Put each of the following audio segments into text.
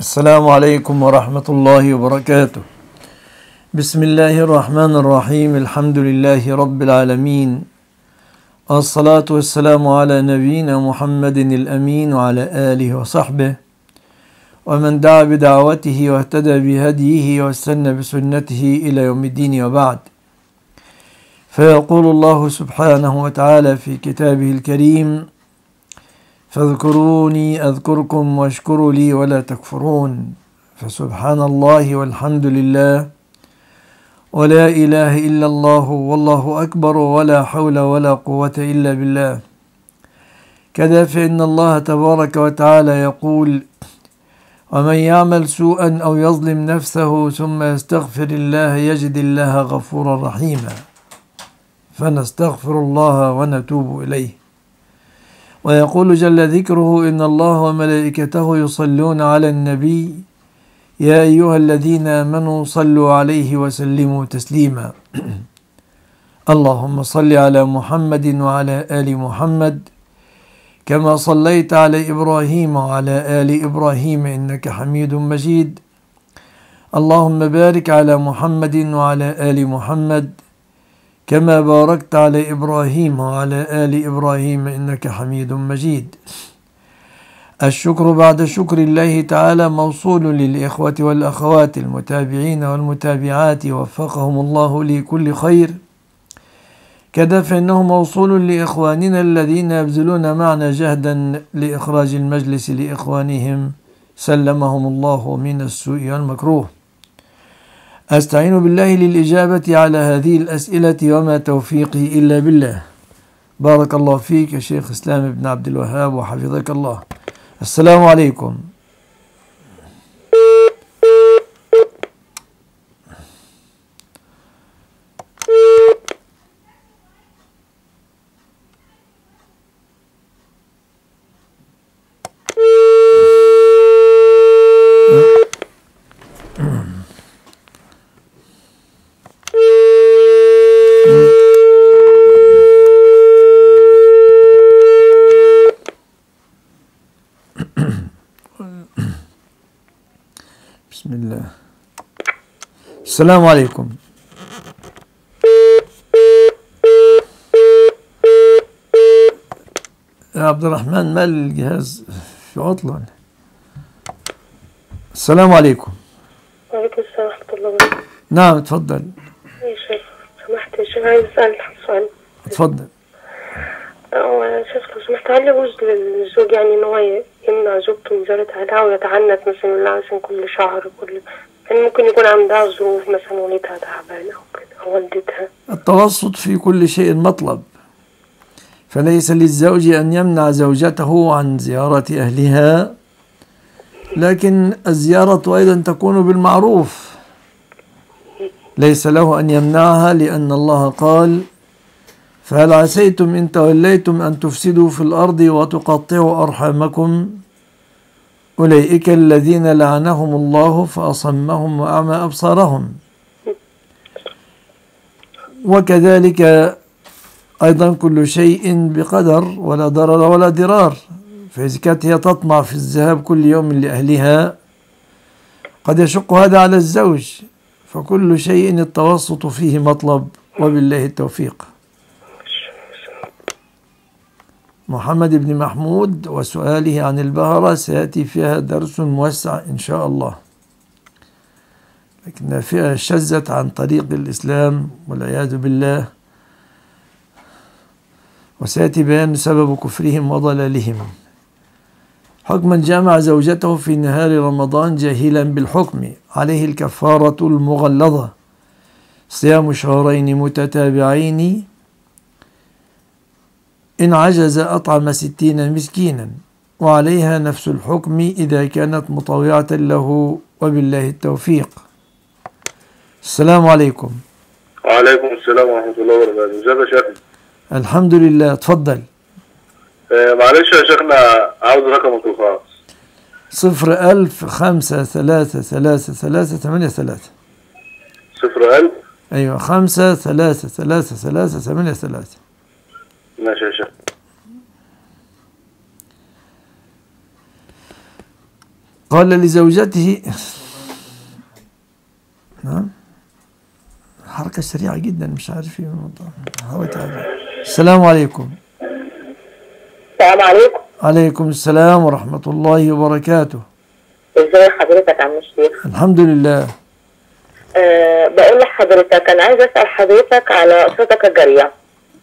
السلام عليكم ورحمة الله وبركاته. بسم الله الرحمن الرحيم. الحمد لله رب العالمين، الصلاة والسلام على نبينا محمد الأمين وعلى آله وصحبه ومن دعا بدعوته واهتدى بهديه واستنى بسنته إلى يوم الدين، وبعد. فيقول الله سبحانه وتعالى في كتابه الكريم: فاذكروني أذكركم واشكروا لي ولا تكفرون. فسبحان الله والحمد لله ولا إله إلا الله والله أكبر ولا حول ولا قوة إلا بالله. كذا فإن الله تبارك وتعالى يقول: ومن يعمل سوءا أو يظلم نفسه ثم يستغفر الله يجد الله غفورا رحيما. فنستغفر الله ونتوب إليه. ويقول جل ذكره: إن الله وملائكته يصلون على النبي يا أيها الذين آمنوا صلوا عليه وسلموا تسليما. اللهم صل على محمد وعلى آل محمد كما صليت على إبراهيم وعلى آل إبراهيم إنك حميد مجيد. اللهم بارك على محمد وعلى آل محمد كما باركت على إبراهيم وعلى آل إبراهيم إنك حميد مجيد. الشكر بعد شكر الله تعالى موصول للإخوة والأخوات المتابعين والمتابعات وفقهم الله لكل خير. كذا فإنه موصول لإخواننا الذين يبذلون معنا جهدا لإخراج المجلس لإخوانهم سلمهم الله من السوء والمكروه. أستعين بالله للإجابة على هذه الأسئلة وما توفيقي إلا بالله. بارك الله فيك يا شيخ إسلام بن عبد الوهاب وحفظك الله. السلام عليكم. بسم الله. السلام عليكم. يا عبد الرحمن، مال الجهاز في عطلة. السلام عليكم. وعليكم السلام ورحمة الله وبركاته. نعم، تفضل. يا شيخ سمحت يا شيخ، عايز أسأل سؤال. تفضل. يا شيخ لو سمحت، هل يجوز للزوج يعني إن هو يمنع زوجته من زيارة أهلها ويتعنت مثلا لها مثلا كل شهر يعني ممكن يكون عندها ظروف مثلا والدها تعبان أو كده أو والدتها؟ التوسط في كل شيء مطلب، فليس للزوج أن يمنع زوجته عن زيارة أهلها، لكن الزيارة أيضا تكون بالمعروف. ليس له أن يمنعها، لأن الله قال: فهل عسيتم إن توليتم أن تفسدوا في الأرض وتقطعوا أرحامكم أولئك الذين لعنهم الله فأصمهم وأعمى أبصارهم. وكذلك أيضا كل شيء بقدر، ولا ضرر ولا ضرار. فإذا كانت هي تطمع في الذهاب كل يوم لأهلها قد يشق هذا على الزوج، فكل شيء التوسط فيه مطلب، وبالله التوفيق. محمد بن محمود وسؤاله عن البهرة سيأتي فيها درس موسع إن شاء الله، لكنها فئة شزت عن طريق الإسلام والعياذ بالله، وسيأتي بيان سبب كفرهم وضلالهم. حكم من جامع زوجته في نهار رمضان جاهلا بالحكم عليه الكفارة المغلظة: صيام شهرين متتابعين، إن عجز أطعم 60 مسكينا، وعليها نفس الحكم إذا كانت مطوعة له، وبالله التوفيق. السلام عليكم. وعليكم السلام ورحمة الله وبركاته. ازيك يا شيخنا؟ الحمد لله، تفضل. معلش يا شيخنا، عاوز رقمك الخاص. 01000-533-383. 01000. أيوة، 533-383. ماشي يا شيخ. قال لزوجته نعم حركة سريعة جدا مش عارف ايه الموضوع. السلام عليكم. السلام عليكم. عليكم السلام ورحمة الله وبركاته. ازي حضرتك يا عم الشيخ؟ الحمد لله. بقول لحضرتك انا عايز اسال حضرتك على صدقه جاريه.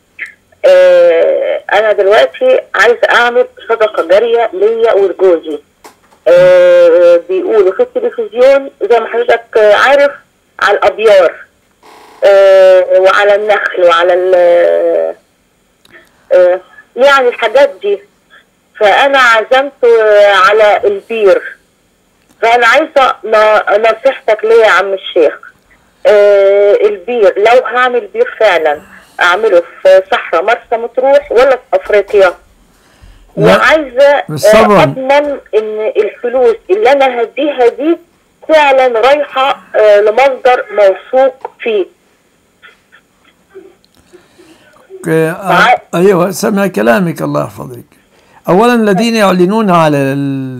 انا دلوقتي عايز اعمل صدقه جاريه ليا ولجوزي. بيقولوا في التلفزيون زي ما حضرتك عارف على الابيار وعلى النخل وعلى يعني الحاجات دي. فانا عزمت على البير، فانا عايزه نصيحتك ليا يا عم الشيخ. البير لو هعمل بير فعلا اعمله في صحراء مرسى مطروح ولا في افريقيا؟ وعايزه اضمن ان الفلوس اللي انا هديها دي فعلا رايحه لمصدر موثوق فيه. ايوه سمع كلامك الله يحفظك. اولا الذين يعلنون على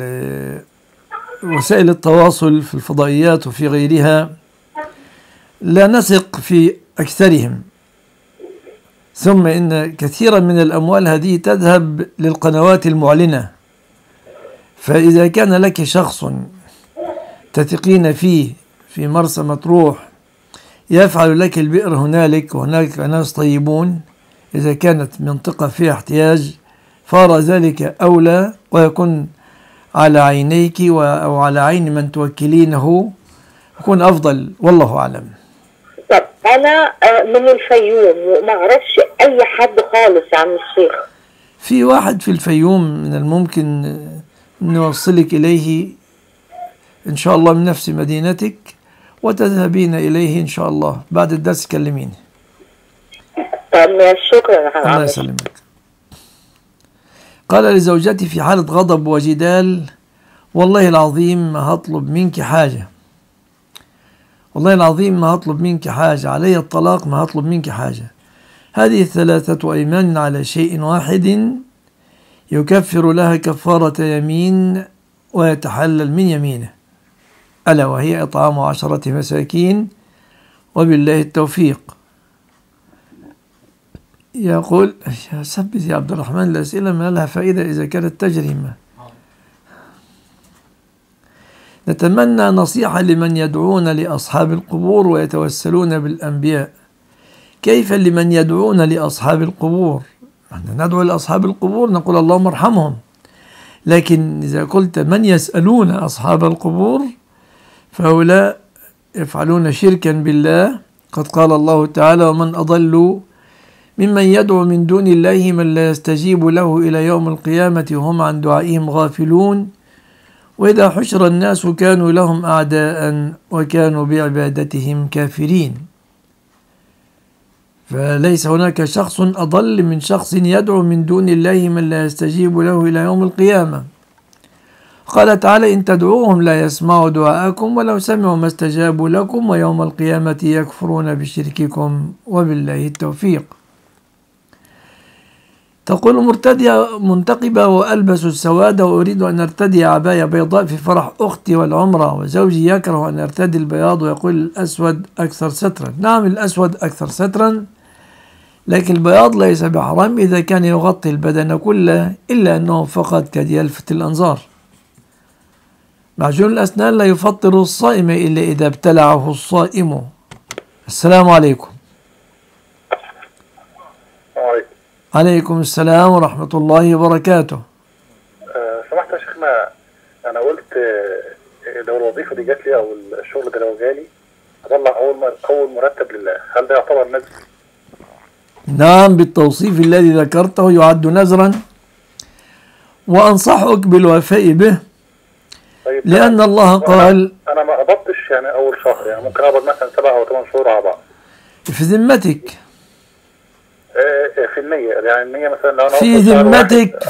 وسائل التواصل في الفضائيات وفي غيرها لا نثق في أكثرهم، ثم إن كثيرا من الأموال هذه تذهب للقنوات المعلنة. فإذا كان لك شخص تثقين فيه في مرسى مطروح يفعل لك البئر هنالك وهناك ناس طيبون، إذا كانت منطقة فيها احتياج فار ذلك أولى ويكون على عينيك أو على عين من توكلينه يكون أفضل، والله أعلم. طب أنا من الفيوم وما أعرفش أي حد خالص يا عم الشيخ. في واحد في الفيوم من الممكن نوصلك إليه إن شاء الله من نفس مدينتك وتذهبين إليه إن شاء الله بعد الدرس كلميني. طب شكرا. الله يسلمك. قال لزوجتي في حالة غضب وجدال: والله العظيم ما هطلب منك حاجة، والله العظيم ما هطلب منك حاجة، علي الطلاق ما هطلب منك حاجة. هذه 3 أيمان على شيء واحد يكفر لها كفارة يمين ويتحلل من يمينه، ألا وهي إطعام 10 مساكين، وبالله التوفيق. يقول يا ثبت يا عبد الرحمن الأسئلة ما لها فائدة إذا كانت تجرمة. نتمنى نصيحة لمن يدعون لأصحاب القبور ويتوسلون بالأنبياء. كيف لمن يدعون لأصحاب القبور؟ نحن ندعو لأصحاب القبور نقول اللهم ارحمهم، لكن إذا قلت من يسألون أصحاب القبور فهؤلاء يفعلون شركا بالله. قد قال الله تعالى: ومن أضل ممن يدعو من دون الله من لا يستجيب له إلى يوم القيامة وهم عن دعائهم غافلون، وإذا حشر الناس كانوا لهم أعداء وكانوا بعبادتهم كافرين. فليس هناك شخص أضل من شخص يدعو من دون الله من لا يستجيب له إلى يوم القيامة. قال تعالى: إن تدعوهم لا يسمعوا دعاءكم ولو سمعوا ما استجابوا لكم ويوم القيامة يكفرون بشرككم وبالله التوفيق. تقول مرتدية منتقبة وألبس السواد وأريد أن أرتدي عباية بيضاء في فرح أختي والعمرة، وزوجي يكره أن أرتدي البياض ويقول الأسود أكثر سترا. نعم الأسود أكثر سترا، لكن البياض ليس بحرام إذا كان يغطي البدن كله، إلا أنه فقط قد يلفت الأنظار. معجون الأسنان لا يفطر الصائم إلا إذا ابتلعه الصائم. السلام عليكم. عليكم السلام ورحمة الله وبركاته. سمحت يا شيخنا، أنا قلت لو الوظيفة دي جات لي أو الشغل ده لو جالي أطلع أول مرتب لله، هل ده يعتبر نذر؟ نعم بالتوصيف الذي ذكرته يعد نذرا، وأنصحك بالوفاء به. طيب لأن الله قال: أنا ما قبضتش يعني أول شهر، يعني ممكن أقبض مثلا 7 أو 8 شهور على بعض. في ذمتك، في النية، يعني النية مثلا لو أنا في ذمتك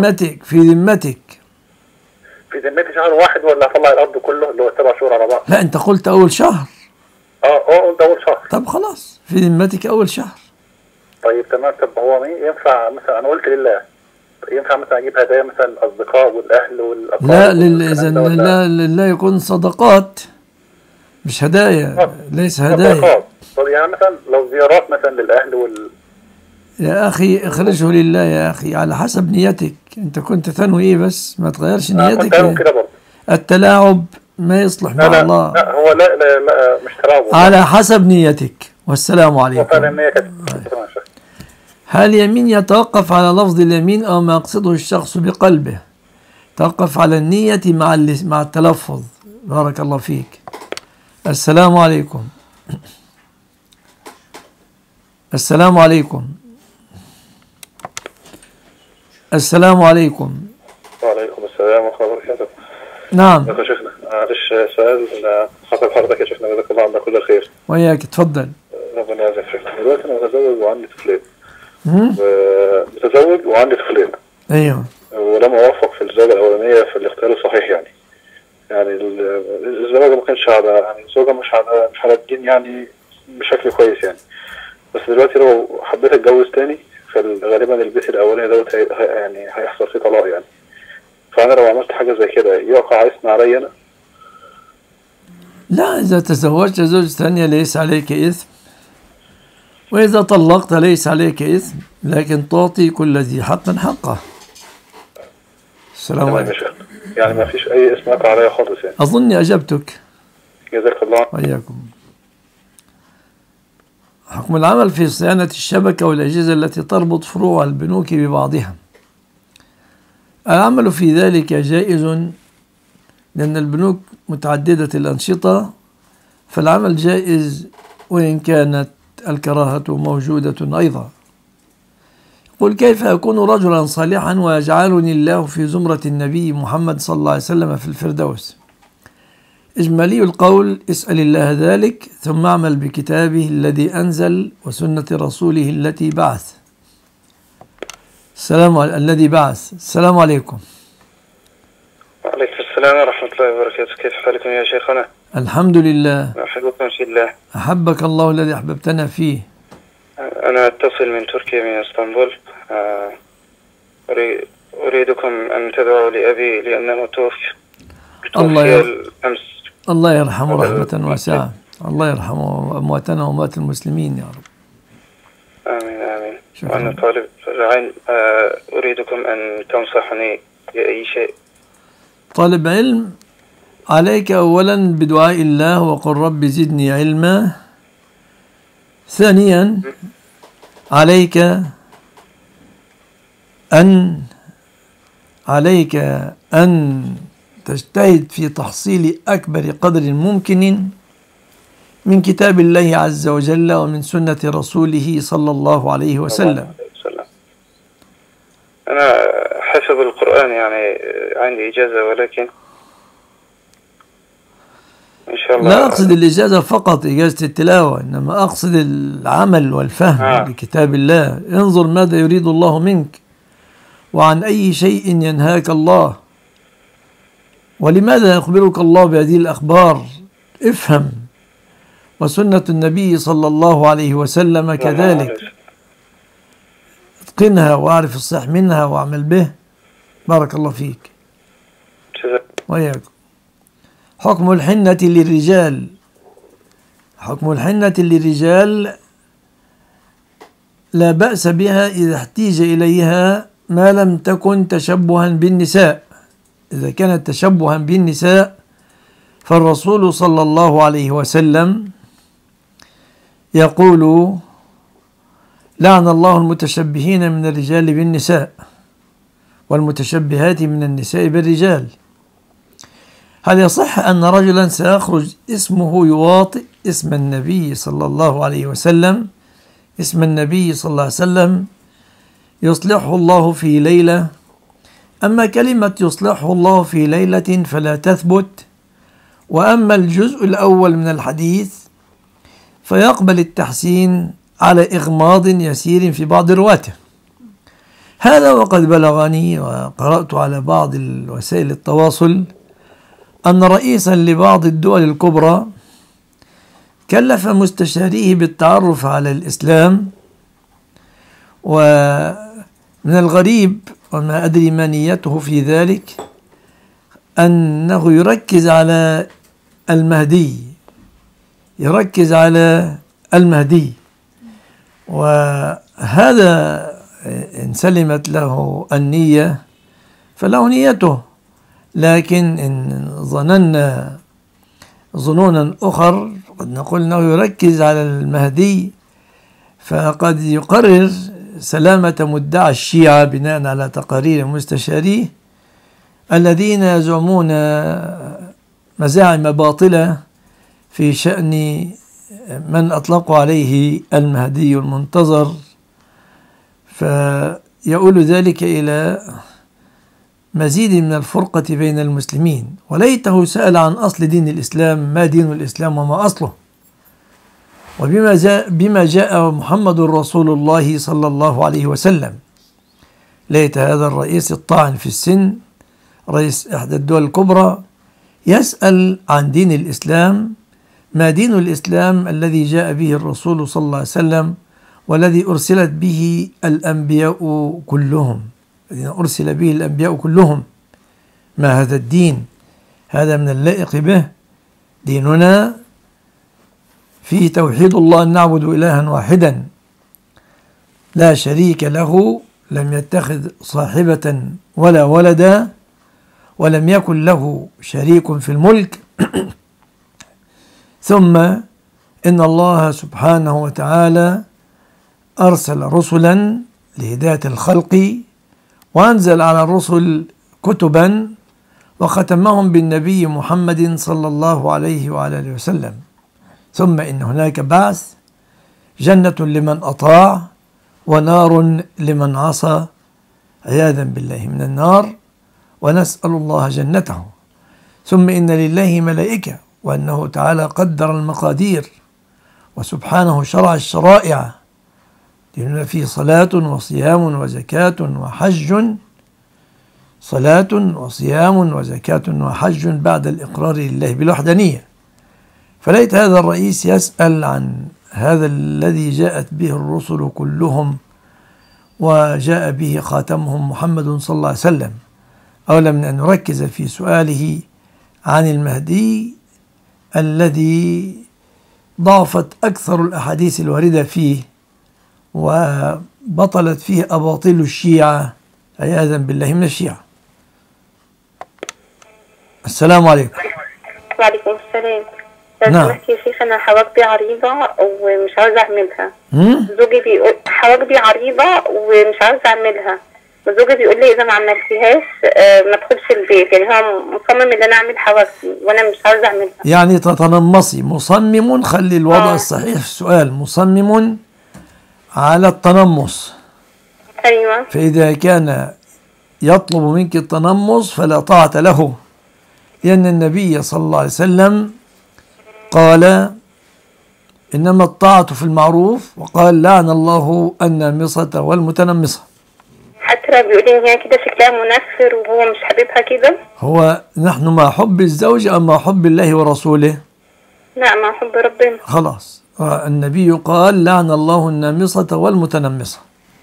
في ذمتي شهر واحد ولا هطلع القبض كله اللي هو 7 شهور على بعض؟ لا أنت قلت أول شهر. قلت أول شهر. طب خلاص في ذمتك أول شهر. طيب تمام. طب هو ينفع مثلا أنا قلت لله ينفع مثلا اجيب هدايا مثلا الاصدقاء والاهل والاقارب؟ لا، إذا لا يكون صدقات مش هدايا، ليس هدايا. صدقات. طب يعني مثلا لو زيارات مثلا للاهل يا أخي اخرجه لله يا أخي، على حسب نيتك. أنت كنت تنوي إيه؟ بس ما تغيرش نيتك. كنت أنوي كده برضه. التلاعب ما يصلح مع الله. لا هو لا مش تلاعب، على حسب نيتك. والسلام عليكم. هل يمين يتوقف على لفظ اليمين أو ما يقصده الشخص بقلبه؟ توقف على النية مع التلفظ. بارك الله فيك. السلام عليكم. السلام عليكم. السلام عليكم. وعليكم السلام ورحمة الله وبركاته. نعم يا شيخنا، معلش سؤال حسب حضرتك يا شيخنا، جزاك الله عنا كل الخير. وياك، تفضل. ربنا يعزك شيخنا. دلوقتي انا متزوج وعندي طفلين. متزوج وعندي طفلين. ايوه. ولم اوفق في الزوجة الاولانية في الاختيار الصحيح يعني الزواج ما كانش على، يعني الزوجة مش على الدين يعني بشكل كويس يعني. بس دلوقتي لو حبيت اتجوز تاني فغالبا البيت الاولاني دوت يعني هيحصل فيه طلاق يعني. فانا لو عملت حاجة زي كده يقع اسم علي انا؟ لا، إذا تزوجت زوجة ثانية ليس عليك إثم، وإذا طلقت ليس عليك إثم، لكن تعطي كل ذي حق حقه. السلام عليكم. يعني ما فيش أي اسم يقع عليا خالص يعني. أظني أجبتك. جزاك الله. وإياكم. حكم العمل في صيانة الشبكة والأجهزة التي تربط فروع البنوك ببعضها. العمل في ذلك جائز لأن البنوك متعددة الأنشطة، فالعمل جائز وإن كانت الكراهة موجودة أيضا. قل كيف أكون رجلا صالحا ويجعلني الله في زمرة النبي محمد صلى الله عليه وسلم في الفردوس؟ إجمالي القول: اسأل الله ذلك ثم اعمل بكتابه الذي أنزل وسنة رسوله التي بعث. الذي بعث. السلام عليكم. وعليكم السلام ورحمة الله وبركاته. كيف حالكم يا شيخنا؟ الحمد لله. أحبكم في الله. أحبك الله الذي أحببتنا فيه. أنا أتصل من تركيا، من اسطنبول. أريدكم أن تدعوا لأبي لأنه توفي أمس. الله يرحمه رحمة واسعة. الله يرحمه أمواتنا وأموات المسلمين يا رب. آمين آمين. وأنا طالب علم، أريدكم أن تنصحني بأي شيء. طالب علم، عليك أولا بدعاء الله وقل رب زدني علما. ثانيا عليك أن تجتهد في تحصيل أكبر قدر ممكن من كتاب الله عز وجل ومن سنة رسوله صلى الله عليه وسلم. أنا حفظ القرآن يعني عندي إجازة، ولكن إن شاء الله لا أقصد الإجازة فقط، إجازة التلاوة، إنما أقصد العمل والفهم لكتاب الله. انظر ماذا يريد الله منك وعن أي شيء ينهاك الله، ولماذا يخبرك الله بهذه الأخبار. افهم. وسنة النبي صلى الله عليه وسلم كذلك، اتقنها واعرف الصح منها واعمل به. بارك الله فيك. وإياكم. حكم الحنة للرجال. حكم الحنة للرجال لا بأس بها إذا احتيج إليها ما لم تكن تشبها بالنساء. إذا كانت تشبها بالنساء فالرسول صلى الله عليه وسلم يقول: لعن الله المتشبهين من الرجال بالنساء والمتشبهات من النساء بالرجال. هل يصح أن رجلا سيخرج اسمه يواطئ اسم النبي صلى الله عليه وسلم، اسم النبي صلى الله عليه وسلم، يصلحه الله في ليلة؟ أما كلمة يصلحه الله في ليلة فلا تثبت، وأما الجزء الأول من الحديث فيقبل التحسين على إغماض يسير في بعض رواته. هذا وقد بلغني وقرأت على بعض الوسائل التواصل أن رئيسا لبعض الدول الكبرى كلف مستشاريه بالتعرف على الإسلام، ومن الغريب وما أدري ما نيته في ذلك، أنه يركز على المهدي، يركز على المهدي. وهذا إن سلمت له النية فله نيته، لكن إن ظننا ظنونا أخر قد نقول أنه يركز على المهدي، فقد يقرر سلامة مدعي الشيعة بناء على تقارير مستشاريه الذين يزعمون مزاعم باطلة في شأن من أطلقوا عليه المهدي المنتظر، فيؤول ذلك إلى مزيد من الفرقة بين المسلمين. وليته سأل عن أصل دين الإسلام، ما دين الإسلام وما أصله، وبما جاء محمد رسول الله صلى الله عليه وسلم. ليت هذا الرئيس الطاعن في السن، رئيس إحدى الدول الكبرى، يسأل عن دين الإسلام، ما دين الإسلام الذي جاء به الرسول صلى الله عليه وسلم والذي أرسلت به الأنبياء كلهم، الذين أرسل به الأنبياء كلهم. ما هذا الدين؟ هذا من اللائق به. ديننا فيه توحيد الله، أن نعبد إلها واحدا لا شريك له، لم يتخذ صاحبة ولا ولدا، ولم يكن له شريك في الملك. ثم إن الله سبحانه وتعالى أرسل رسلا لهداية الخلق، وأنزل على الرسل كتبا، وختمهم بالنبي محمد صلى الله عليه وعلى آله وسلم. ثم إن هناك بعث، جنة لمن أطاع ونار لمن عصى، عياذا بالله من النار، ونسأل الله جنته. ثم إن لله ملائكة، وأنه تعالى قدر المقادير، وسبحانه شرع الشرائع. ديننا فيه صلاة وصيام وزكاة وحج، صلاة وصيام وزكاة وحج بعد الإقرار لله بالوحدانية. فليت هذا الرئيس يسأل عن هذا الذي جاءت به الرسل كلهم، وجاء به خاتمهم محمد صلى الله عليه وسلم، أولى من أن نركز في سؤاله عن المهدي الذي ضعفت أكثر الأحاديث الواردة فيه، وبطلت فيه أباطيل الشيعة عياذا بالله من الشيعة. السلام عليكم. وعليكم السلام. لو نعم. سمحت يا شيخ، أنا حواجبي عريضة ومش عاوزة أعملها. زوجي بيقول حواجبي عريضة ومش عاوزة أعملها، وزوجي بيقول لي إذا ما عملتيهاش ما تدخلش البيت، يعني هو مصمم إن أنا أعمل حواجبي وأنا مش عاوزة أعملها. يعني تتنمصي. مصمم، خلي الوضع الصحيح في السؤال، مصمم على التنمص. أيوة. فإذا كان يطلب منك التنمص فلا طاعة له، لأن النبي صلى الله عليه وسلم قال إنما الطاعة في المعروف، وقال لعن الله النامصة والمتنمصة. حتى لو بيقول إن هي كده شكلها منفر وهو مش حبيبها كده. هو نحن مع حب الزوج أم مع حب الله ورسوله؟ لا، مع حب ربنا. خلاص. النبي قال لعن الله النامصة والمتنمصة،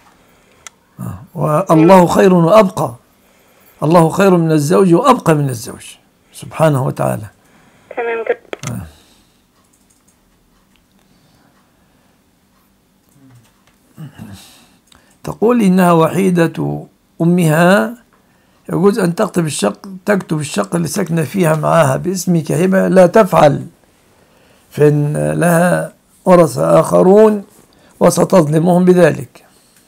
والله خير وأبقى. الله خير من الزوج وأبقى من الزوج سبحانه وتعالى. تمام كده. تقول إنها وحيدة أمها، يجوز أن تكتب الشقة اللي ساكنة فيها معها باسمك هبة؟ لا تفعل، فإن لها ورثة آخرون وستظلمهم بذلك.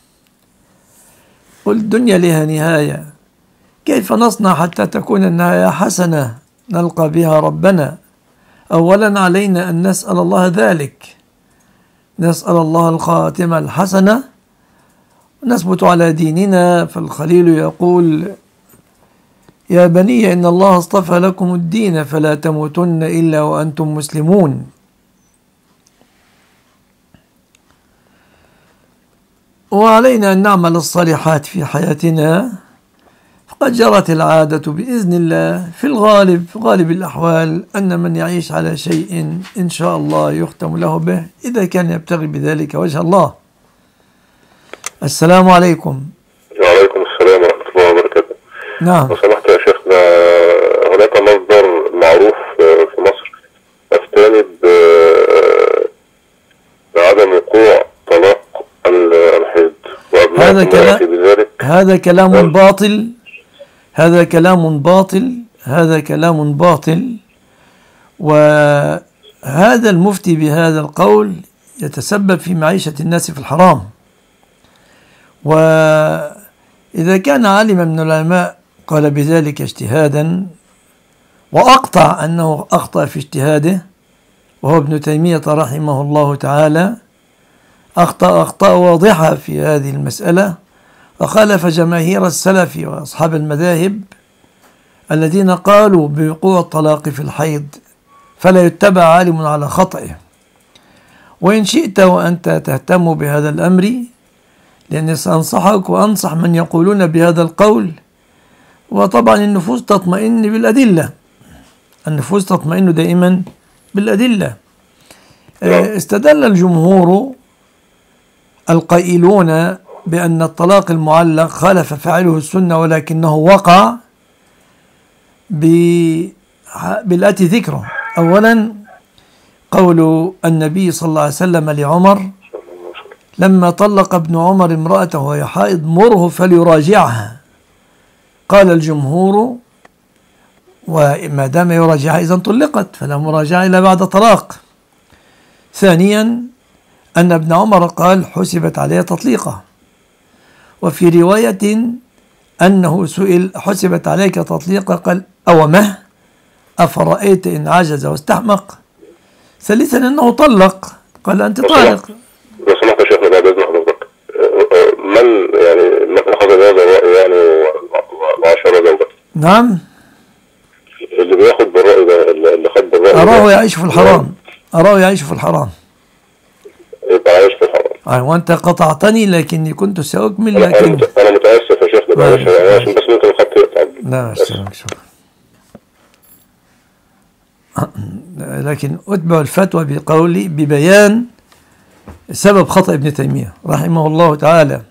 قل الدنيا لها نهاية، كيف نصنع حتى تكون النهاية حسنة نلقى بها ربنا؟ أولا علينا أن نسأل الله ذلك، نسأل الله الخاتمة الحسنة، نثبت على ديننا. فالخليل يقول يا بني إن الله اصطفى لكم الدين فلا تموتن إلا وأنتم مسلمون. وعلينا أن نعمل الصالحات في حياتنا، فقد جرت العادة بإذن الله في الغالب، في غالب الأحوال، أن من يعيش على شيء إن شاء الله يختم له به إذا كان يبتغي بذلك وجه الله. السلام عليكم. وعليكم السلام ورحمة نعم. لو سمحت يا شيخنا، هناك مصدر معروف في مصر أفتاني بعدم وقوع طلاق الحيض، هذا كلام باطل، هذا كلام باطل، هذا كلام باطل. وهذا المفتي بهذا القول يتسبب في معيشة الناس في الحرام. وإذا كان عالما من العلماء قال بذلك اجتهادا وأقطع أنه أخطأ في اجتهاده، وهو ابن تيمية رحمه الله تعالى، أخطأ أخطاء واضحة في هذه المسألة، وخالف جماهير السلف وأصحاب المذاهب الذين قالوا بوقوع الطلاق في الحيض، فلا يتبع عالم على خطئه. وإن شئت وأنت تهتم بهذا الأمر، لأني سأنصحك وأنصح من يقولون بهذا القول، وطبعا النفوس تطمئن بالأدلة، النفوس تطمئن دائما بالأدلة. استدل الجمهور القائلون بأن الطلاق المعلق خالف فاعله السنة ولكنه وقع بالآتي ذكره. أولا قول النبي صلى الله عليه وسلم لعمر لما طلق ابن عمر امرأته وهي حائض: مره فليراجعها. قال الجمهور: وما دام يراجعها إذن طلقت، فلا مراجعة إلا بعد طلاق. ثانيا أن ابن عمر قال: حسبت عليها تطليقة. وفي رواية أنه سئل: حسبت عليك تطليقة؟ قال: أومه أفرأيت إن عجز واستحمق. ثالثا أنه طلق، قال: أنت طالق. لو سمحت يا شيخنا بعد إذن حضرتك، من أخذ هذا الرأي يعني وعشر زوجته؟ نعم، اللي بياخد بالرأي ده، اللي خد بالرأي أراه يعيش في الحرام، أراه يعيش في الحرام، يبقى عايش في الحرام. وأنت قطعتني لكني كنت سأكمل. لكن أنا متأسف يا شيخنا، معلش عشان بس ممكن الخط يقطع. لا شكرا. لكن أتبع الفتوى بقولي ببيان سبب خطأ ابن تيمية رحمه الله تعالى.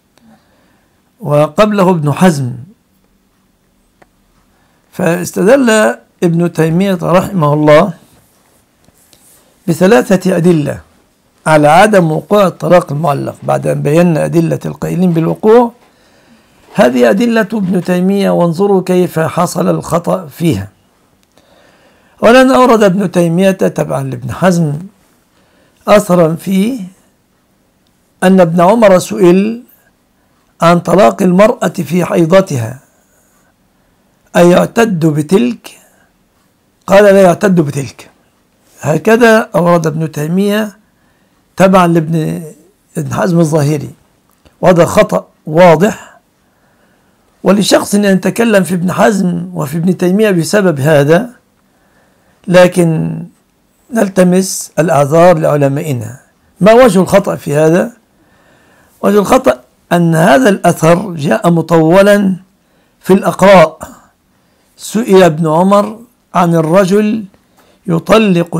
وقبله ابن حزم. فاستدل ابن تيمية رحمه الله بثلاثة أدلة على عدم وقوع الطلاق المعلق، بعد أن بينا أدلة القائلين بالوقوع. هذه أدلة ابن تيمية، وانظروا كيف حصل الخطأ فيها. ولن أورد ابن تيمية تبعا لابن حزم أثرا فيه أن ابن عمر سئل عن طلاق المرأة في حيضتها أيعتد بتلك؟ قال: لا يعتد بتلك. هكذا أورد ابن تيمية تبعا لابن حزم الظاهري، وهذا خطأ واضح. ولشخص أن يتكلم في ابن حزم وفي ابن تيمية بسبب هذا، لكن نلتمس الأعذار لعلمائنا. ما وجه الخطأ في هذا؟ وجه الخطأ أن هذا الأثر جاء مطولا في الأقراء. سئل ابن عمر عن الرجل يطلق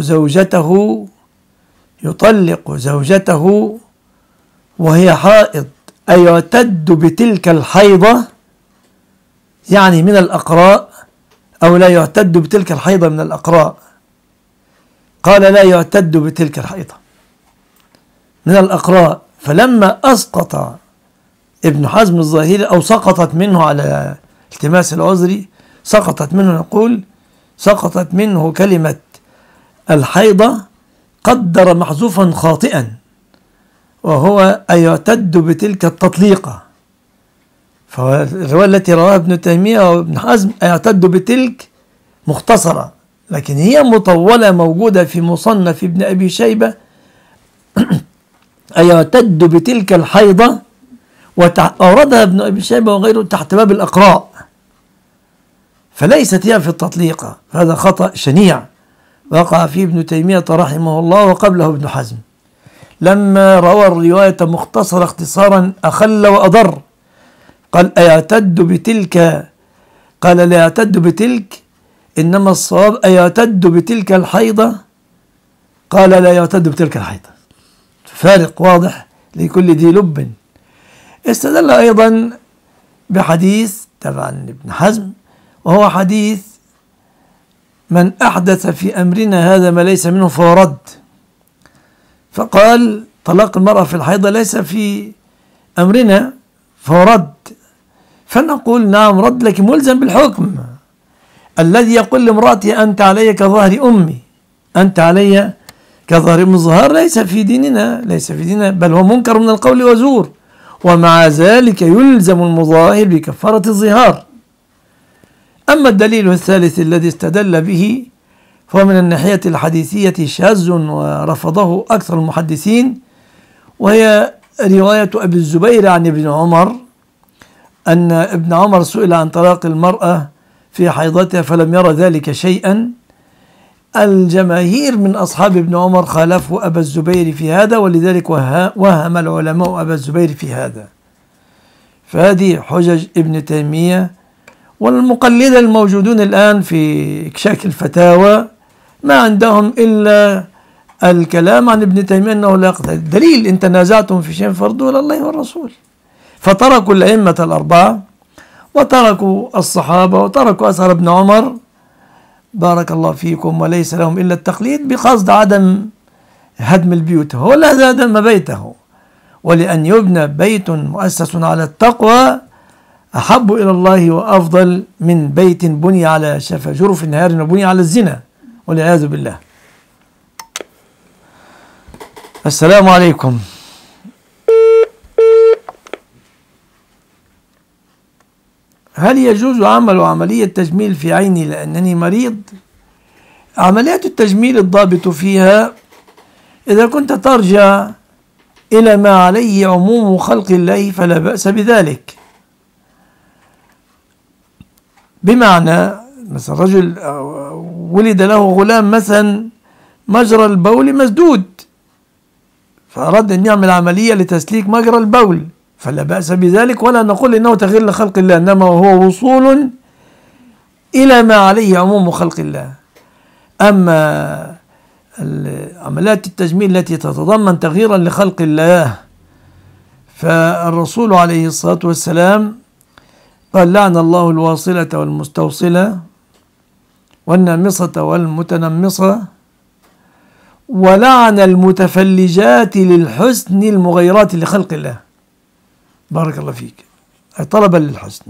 زوجته وهي حائض أيعتد بتلك الحيضة، يعني من الأقراء، أو لا يعتد بتلك الحيضة من الأقراء؟ قال: لا يعتد بتلك الحيضة من الأقراء. فلما أسقط ابن حزم الظاهري، أو سقطت منه على التماس العذر، سقطت منه، نقول سقطت منه كلمة الحيضة، قدر محذوفا خاطئا، وهو أيعتد بتلك التطليقة. فالرواية التي رواها ابن تيمية وابن حزم أيعتد بتلك مختصرة، لكن هي مطولة موجودة في مصنف ابن أبي شيبة أيعتد بتلك الحيضة، وأوردها ابن أبي شيبة وغيره تحت باب الأقراء، فليست هي في التطليقة. هذا خطأ شنيع وقع فيه ابن تيمية رحمه الله وقبله ابن حزم، لما روى الرواية مختصرة اختصارا أخل وأضر. قال: أيعتد بتلك؟ قال: لا يعتد بتلك، إنما الصواب أيعتد بتلك الحيضة. قال: لا يعتد بتلك الحيضة. فارق واضح لكل ذي لب. استدل أيضا بحديث تبع ابن حزم، وهو حديث من أحدث في أمرنا هذا ما ليس منه فهو رد. فقال طلاق المرأة في الحيضة ليس في أمرنا فهو رد، فنقول نعم رد لكن ملزم بالحكم. الذي يقول لامرأته أنت علي كظهر أمي، أنت علي كظهر أمي، الظهار ليس في ديننا، ليس في ديننا، بل هو منكر من القول وزور، ومع ذلك يلزم المظاهر بكفارة الظهار. أما الدليل الثالث الذي استدل به فهو من الناحية الحديثية شاذ ورفضه أكثر المحدثين، وهي رواية أبي الزبير عن ابن عمر أن ابن عمر سئل عن طلاق المرأة في حيضتها فلم يرى ذلك شيئا. الجماهير من أصحاب ابن عمر خالفوا أبا الزبير في هذا، ولذلك وهم العلماء أبا الزبير في هذا. فهذه حجج ابن تيمية والمقلدة الموجودون الآن في إكشاك الفتاوى ما عندهم إلا الكلام عن ابن تيمية أنه لا يقتضي الدليل. إن تنازعتم في شيء فردوه إلى الله والرسول. فتركوا الأئمة الأربعة وتركوا الصحابة وتركوا أثر ابن عمر بارك الله فيكم، وليس لهم إلا التقليد بقصد عدم هدم البيوت. هو الذي هدم بيته، ولأن يبنى بيت مؤسس على التقوى أحب إلى الله وأفضل من بيت بني على شفا جرف نهار وبني على الزنا والعياذ بالله. السلام عليكم. هل يجوز عمل عملية تجميل في عيني لأنني مريض؟ عمليات التجميل الضابط فيها إذا كنت ترجع إلى ما عليه عموم خلق الله فلا بأس بذلك. بمعنى مثلا رجل ولد له غلام مثلا مجرى البول مسدود، فأراد أن يعمل عملية لتسليك مجرى البول فلا بأس بذلك، ولا نقول إنه تغيير لخلق الله، إنما هو وصول إلى ما عليه عموم خلق الله. أما عمليات التجميل التي تتضمن تغييرا لخلق الله فالرسول عليه الصلاة والسلام قال لعن الله الواصلة والمستوصلة والنامصة والمتنمصة، ولعن المتفلجات للحسن المغيرات لخلق الله. بارك الله فيك. طلبا للحسن.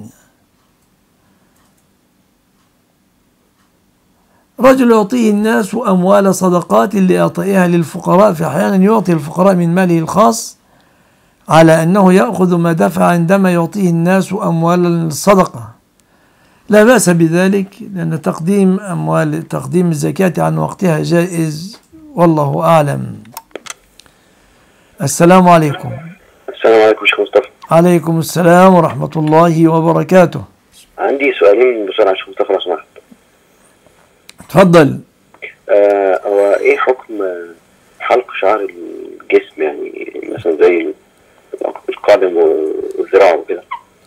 رجل يعطيه الناس أموال صدقات لإعطائها للفقراء، فأحيانا يعطي الفقراء من ماله الخاص على أنه يأخذ ما دفع عندما يعطيه الناس أموال الصدقة. لا بأس بذلك، لأن تقديم الزكاة عن وقتها جائز، والله أعلم. السلام عليكم. السلام عليكم شيخ مصطفى. عليكم السلام ورحمة الله وبركاته. عندي سؤالين بسرعة شيخ مصطفى لو سمحت. تفضل. هو ايه حكم حلق شعر الجسم، يعني مثلا زي القدم والذراع وكده؟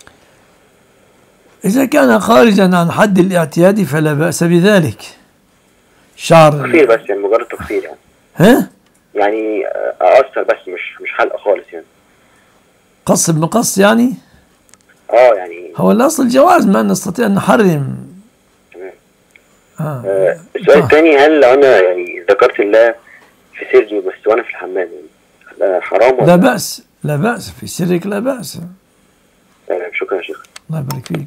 إذا كان خارجا عن حد الاعتياد فلا بأس بذلك. شعر تقصير بس، يعني مجرد تقصير يعني. ها؟ يعني أقصر بس مش حلقة خالص يعني. قص بمقص يعني؟ يعني هو الأصل الجواز، ما نستطيع أن نحرم. السؤال الثاني، هل لو أنا يعني ذكرت الله في سري بس وأنا في الحمام يعني حرام ولا؟ لا بأس، لا بأس في سرك، لا بأس. شكرا يا شيخ. الله يبارك فيك.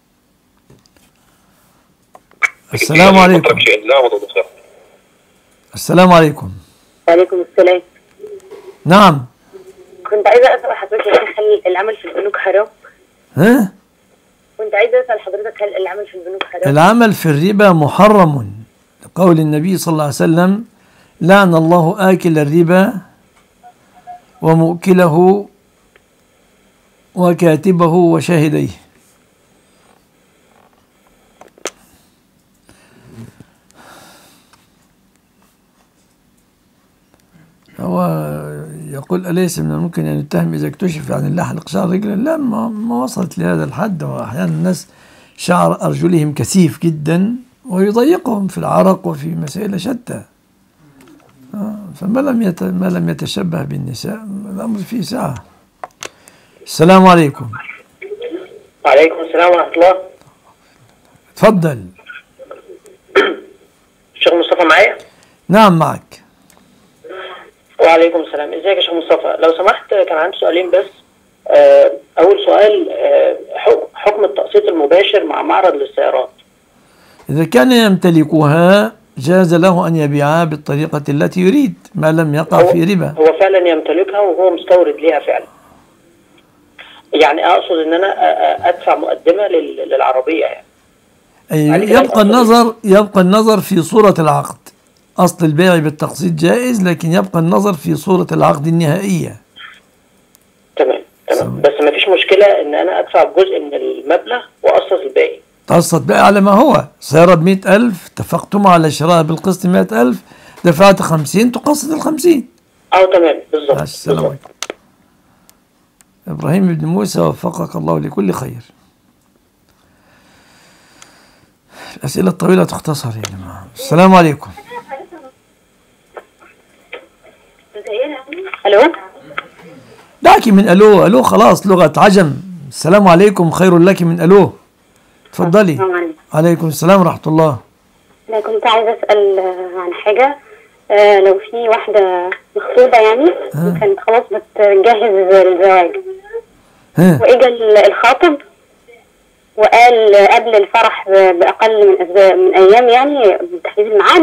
السلام عليكم. السلام عليكم. وعليكم السلام. نعم. كنت عايزة أسأل حضرتك هل العمل في البنوك حرام؟ ها؟ كنت عايزة أسأل حضرتك هل العمل في البنوك حرام؟ العمل في الربا محرم، لقول النبي صلى الله عليه وسلم لعن الله آكل الربا ومؤكله وكاتبه وشاهديه. هو يقول أليس من الممكن أن يتهم إذا اكتشف عن الله حلق شعر رجلا؟ لا، ما وصلت لهذا الحد. وأحيانا الناس شعر أرجلهم كثيف جدا ويضيقهم في العرق وفي مسائل شتى. فما لم يتشبه بالنساء الأمر فيه سعة. السلام عليكم. وعليكم السلام ورحمة الله. تفضل. الشيخ مصطفى معايا؟ نعم معك. وعليكم السلام. ازيك يا شيخ مصطفى؟ لو سمحت كان عندي سؤالين بس. أول سؤال، حكم التقسيط المباشر مع معرض للسيارات. إذا كان يمتلكها جاز له أن يبيعها بالطريقة التي يريد ما لم يقع في ربا. هو فعلا يمتلكها وهو مستورد ليها فعلا. يعني أقصد إن أنا أدفع مقدمة للعربية يعني. يبقى النظر في صورة العقد. أصل البيع بالتقسيط جائز، لكن يبقى النظر في صورة العقد النهائية. تمام. بس ما فيش مشكلة إن أنا أدفع جزء من المبلغ وأقسط الباقي. تقسط بقى على ما هو. سيارة ب100,000 اتفقتم على شراء بالقسط 100,000، دفعت 50 تقسط 50. تمام بالظبط. السلام عليكم. إبراهيم بن موسى وفقك الله لكل خير. الأسئلة الطويلة تختصر يا جماعة. السلام عليكم. الو. دعك من الو خلاص لغة عجم. السلام عليكم خير لك من الو. تفضلي. عليكم السلام ورحمة الله. أنا كنت عايزة أسأل عن حاجة. لو في واحدة مخطوبة يعني كانت خلاص بتجهز للزواج، وإجا الخاطب وقال قبل الفرح بأقل من أيام يعني بتحديد الميعاد،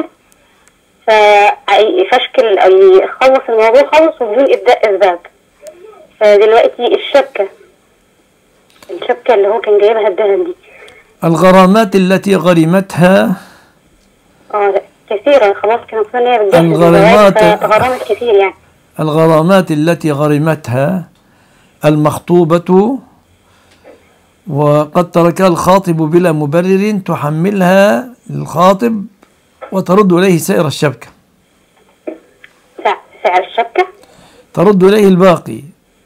فشكل يخلص الموضوع خالص وبدون إبداء أسباب. فدلوقتي الشبكة اللي هو كان جايبها الذهب دي، الغرامات التي غرمتها كثيرة. خلاص كان المفروض ان هي بتجهز غرامات كثير يعني. الغرامات التي غرمتها المخطوبة وقد تركها الخاطب بلا مبرر تحملها للخاطب وترد إليه سائر الشبكة. سعر الشبكة؟ ترد إليه الباقي.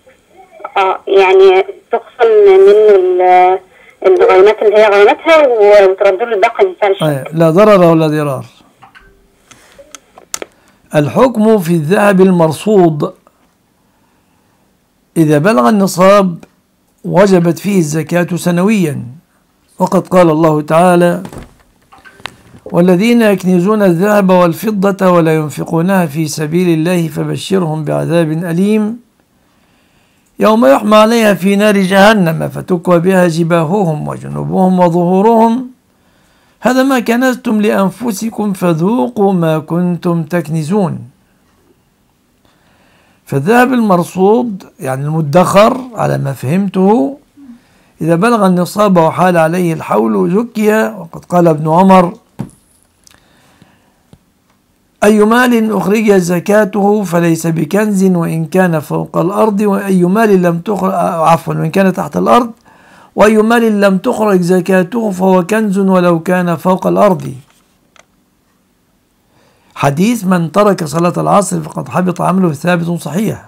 يعني تخصم منه الغرامات اللي هي غرامتها وترد له الباقي من سعر الشبكة. لا ضرر ولا ضرار. الحكم في الذهب المرصود إذا بلغ النصاب وجبت فيه الزكاة سنويا، وقد قال الله تعالى: والذين يكنزون الذهب والفضة ولا ينفقونها في سبيل الله فبشرهم بعذاب أليم يوم يحمى عليها في نار جهنم فتكوى بها جباههم وجنوبهم وظهورهم هذا ما كنزتم لأنفسكم فذوقوا ما كنتم تكنزون. فالذهب المرصود يعني المدخر على ما فهمته إذا بلغ النصاب وحال عليه الحول زكي، وقد قال ابن عمر: أي مال أخرج زكاته فليس بكنز وإن كان فوق الأرض، وأي مال لم تخرج وإن كان تحت الأرض، وأي مال لم تخرج زكاته فهو كنز ولو كان فوق الأرض. حديث من ترك صلاة العصر فقد حبط عمله ثابت صحيح.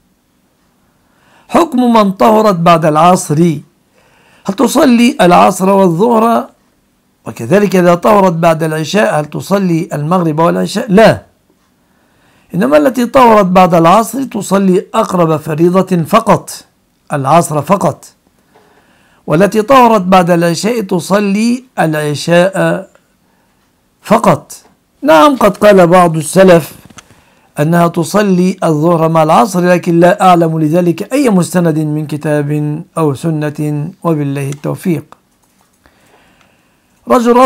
حكم من طهرت بعد العصر، هل تصلي العصر والظهر؟ وكذلك إذا طهرت بعد العشاء هل تصلي المغرب والعشاء؟ لا، إنما التي طهرت بعد العصر تصلي أقرب فريضة فقط، العصر فقط، والتي طهرت بعد العشاء تصلي العشاء فقط. نعم، قد قال بعض السلف أنها تصلي الظهر مع العصر، لكن لا أعلم لذلك أي مستند من كتاب أو سنة، وبالله التوفيق. رجل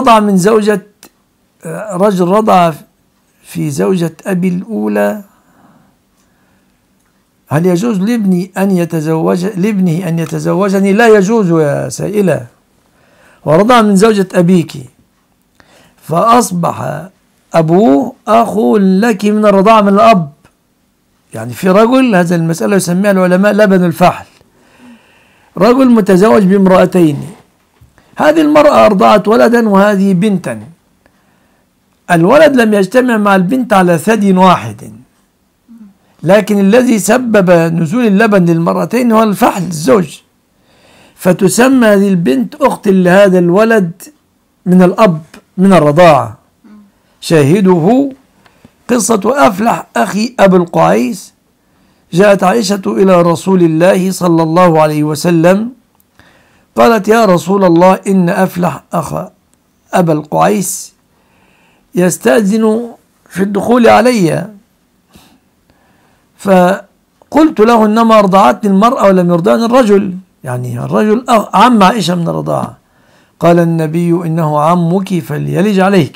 رضع في زوجة أبي الأولى، هل يجوز لابنه أن يتزوجني؟ لا يجوز يا سائلة. ورضع من زوجة أبيك فأصبح أبوه أخو لك من الرضاعة من الأب، يعني في رجل، هذا المسألة يسميها العلماء لبن الفحل، رجل متزوج بامرأتين، هذه المرأة أرضعت ولدا وهذه بنتا، الولد لم يجتمع مع البنت على ثدي واحد، لكن الذي سبب نزول اللبن للمرأتين هو الفحل الزوج، فتسمى هذه البنت أخت لهذا الولد من الأب من الرضاعة. شاهده قصة أفلح أخي أبو القعيس. جاءت عائشة إلى رسول الله صلى الله عليه وسلم قالت يا رسول الله إن أفلح أخا أبا القعيس يستأذن في الدخول علي، فقلت له إنما أرضعتني المرأة ولم يرضعني الرجل، يعني الرجل عم عائشة من الرضاعة. قال النبي إنه عمك فليلج عليك.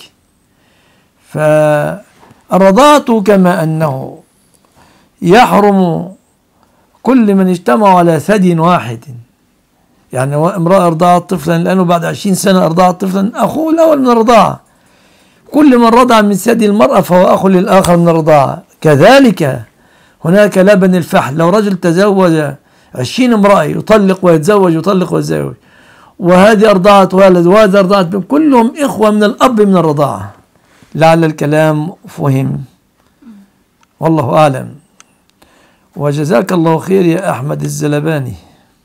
فالرضاعة كما أنه يحرم كل من اجتمع على ثدي واحد، يعني امرأة أرضعت طفلا لأنه بعد 20 سنة أرضعت طفلا أخوه الأول من الرضاعة، كل من رضع من ثدي المرأة فهو أخو للآخر من الرضاعة. كذلك هناك لبن الفحل، لو رجل تزوج 20 امرأة يطلق ويتزوج يطلق ويتزوج، وهذه أرضعت ولد وهذا أرضعت بنت، كلهم إخوة من الأب من الرضاعة. لعل الكلام فهم، والله أعلم. وجزاك الله خير يا أحمد الزلباني.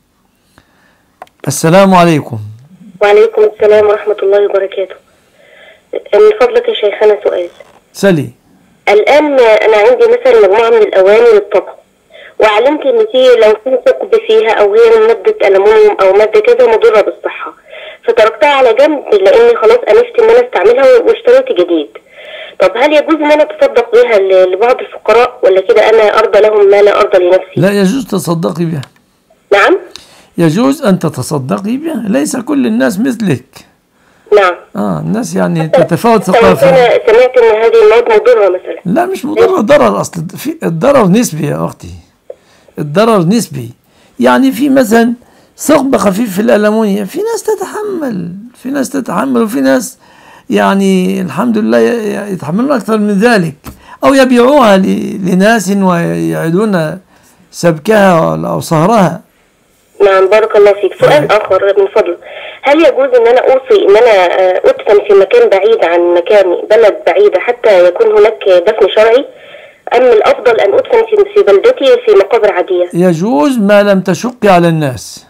السلام عليكم. وعليكم السلام ورحمة الله وبركاته. من فضلك يا شيخنا سؤال. سلي. الآن أنا عندي مثلا مجموعة من الأواني للطبخ، وعلمت إن لو في ثقب فيها أو هي من مادة ألمنيوم أو مادة كذا مضرة بالصحة، فتركتها على جنب لأني خلاص أنفت إن أنا استعملها واشتريت جديد. طب هل يجوز إن أنا أتصدق بها لبعض الفقراء، ولا كده أنا أرضى لهم ما لا أرضى لنفسي؟ لا يجوز تصدقي بها. نعم؟ يجوز أن تتصدقي بها، ليس كل الناس مثلك. نعم. الناس يعني تتفاوت ثقافة. أنا سمعت إن هذه المواد مضرة مثلا. لا مش مضرة، ضرر. أصل في الضرر نسبي يا أختي، الضرر نسبي. يعني في مثلا ثقب خفيف في الألمونيا، في ناس تتحمل، في ناس تتحمل، وفي ناس يعني الحمد لله يتحملون أكثر من ذلك، أو يبيعوها لناس ويعيدون سبكها أو صهرها. نعم بارك الله فيك. سؤال آخر من فضلك، هل يجوز ان انا اوصي ان انا ادفن في مكان بعيد عن مكاني، بلد بعيدة، حتى يكون هناك دفن شرعي، ام الافضل ان ادفن في بلدتي في مقابر عادية؟ يجوز ما لم تشقي على الناس.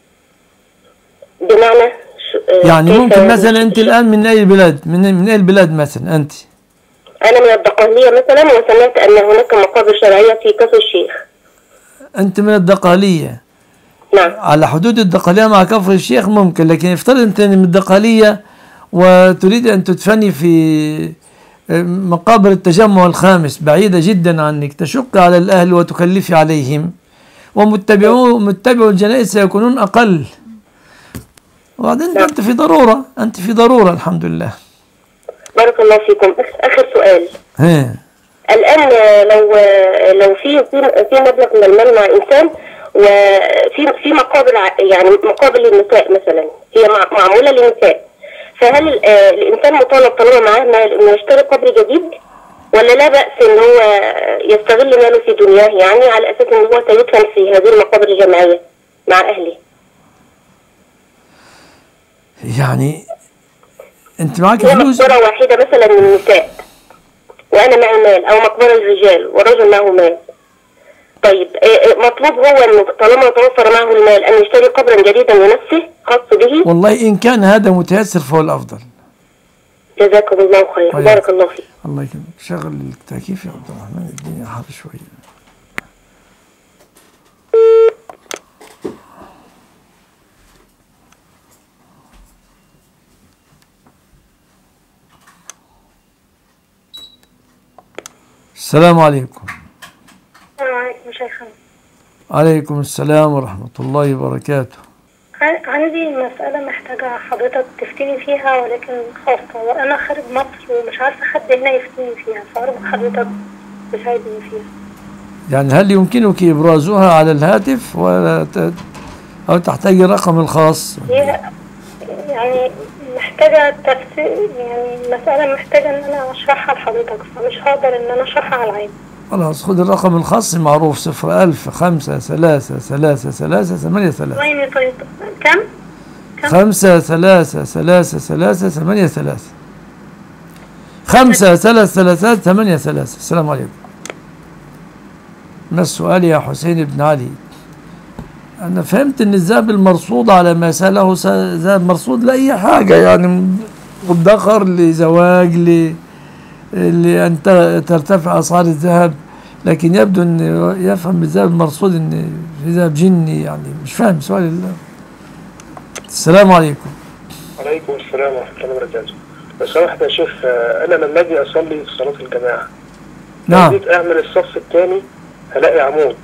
بمعنى يعني ممكن مثلا انت الان من اي بلاد، من اي البلاد مثلا انت؟ انا من الدقهلية مثلا، وسمعت ان هناك مقابر شرعية في كفر الشيخ. انت من الدقهلية؟ نعم. على حدود الدقهلية مع كفر الشيخ ممكن، لكن افترض انت من الدقهلية وتريد ان تدفني في مقابر التجمع الخامس بعيدة جدا عنك، تشق على الاهل وتكلفي عليهم، ومتبعو الجنائز سيكونون اقل. وبعدين نعم. انت في ضرورة الحمد لله. بارك الله فيكم. اخر سؤال. الان لو في مبلغ من المال مع انسان، وفي مقابر، يعني مقابر للنساء مثلا هي معمولة للنساء، فهل الإنسان مطالب طالما معاه مال إنه يشتري قبر جديد، ولا لا بأس إن هو يستغل ماله في دنياه، يعني على أساس إن هو سيدفن في هذه المقابر الجماعية مع أهله؟ يعني أنت معك فلوس؟ مقبرة واحدة مثلا للنساء وأنا معي مال، أو مقبرة للرجال والرجل معه مال. طيب مطلوب هو انه طالما توفر معه المال ان يشتري قبرا جديدا لنفسه خاص به؟ والله ان كان هذا متيسر فهو الافضل. جزاكم الله خير. بارك الله فيك. الله يكرمك. شغل التكييف يا عبد الرحمن، الدنيا حر شويه. السلام عليكم. السلام عليكم شيخنا. عليكم السلام ورحمة الله وبركاته. عندي مسألة محتاجة حضرتك تفتيني فيها، ولكن خاصة وأنا خارج مصر ومش عارفة حد هنا يفتيني فيها، فأرجو حضرتك تساعدني فيها. يعني هل يمكنك إبرازها على الهاتف أو تحتاج الرقم الخاص؟ يعني محتاجة تفسير، يعني مسألة محتاجة إن أنا أشرحها لحضرتك، فمش هقدر إن أنا أشرحها على العين. خلاص خد الرقم الخاص معروف 01000-533-8-3. طيب كم؟ 533-8-3. 533-8-3. السلام عليكم. ما السؤال يا حسين بن علي؟ أنا فهمت إن الذهب المرصود على ما سأله ذهب مرصود لأي حاجة، يعني مدخر لزواج لأن ترتفع أسعار الذهب، لكن يبدو أن يفهم بالذهب المرصود أن في ذهب جني، يعني مش فاهم سؤال الله. السلام عليكم. وعليكم السلام ورحمة الله وبركاته. لو سمحت يا شيخ، أنا لما أجي أصلي في صلاة الجماعة نعم. جيت أعمل الصف الثاني هلاقي عمود،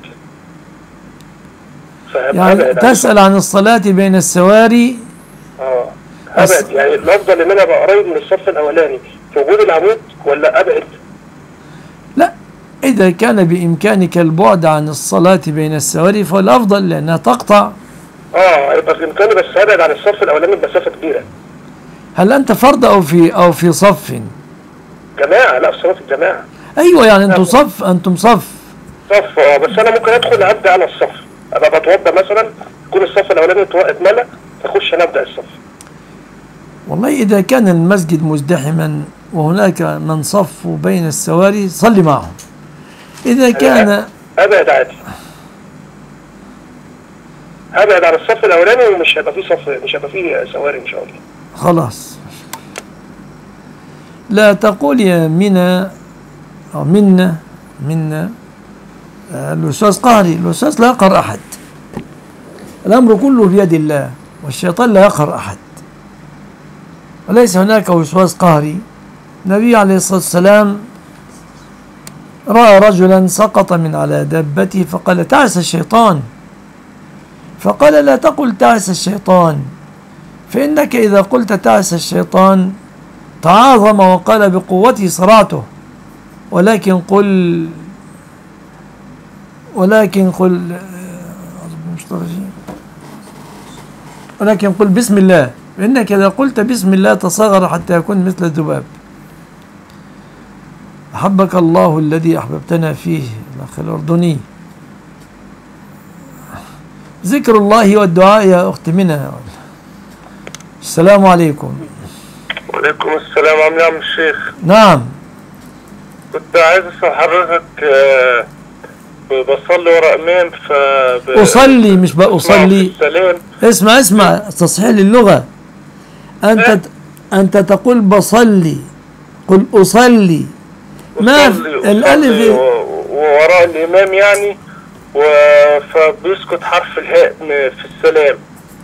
يعني تسأل عن الصلاة بين السواري. أبعد، يعني الأفضل إن أنا أبقى قريب من الصف الأولاني في وجود العمود ولا أبعد؟ لا، إذا كان بإمكانك البعد عن الصلاة بين السواري فالأفضل لأنها تقطع. يبقى في إمكاني، بس أبعد عن الصف الأولاني بمسافة كبيرة. هل أنت فرد أو في صف؟ جماعة، لا في صلاة الجماعة. أيوة، يعني أنتم صف. بس أنا ممكن أدخل أبدأ على الصف، أبقى بتوضى مثلا يكون الصف الأولاني اتملى فأخش أنا أبدأ الصف. والله إذا كان المسجد مزدحما وهناك من صف بين السواري صلي معهم. إذا كان أبعد عادي، أبعد عن الصف الأولاني ومش هيبقى فيه صف، مش هيبقى فيه سواري إن شاء الله. خلاص. لا تقول يا منى أو منا الوسواس قهري. الوسواس لا يقهر أحد، الأمر كله بيد الله، والشيطان لا يقهر أحد، وليس هناك وسواس قهري. النبي عليه الصلاة والسلام رأى رجلا سقط من على دابته فقال تعس الشيطان، فقال لا تقل تعس الشيطان، فإنك إذا قلت تعس الشيطان تعاظم وقال بقوته صرعته، ولكن قل بسم الله، فإنك إذا قلت بسم الله تصغر حتى يكون مثل الذباب. أحبك الله الذي أحببتنا فيه، الأخ الأردني. ذكر الله والدعاء يا أخت منى. السلام عليكم. وعليكم السلام. عم يا عم الشيخ. نعم. كنت عايز أسأل حضرتك، بصلي ورا إمام أصلي مش بأصلي. اسمع تصحيح للغة. أنت تقول بصلي، قل أصلي. ما الألف وراء الإمام يعني، فبيسكت حرف الهاء في السلام.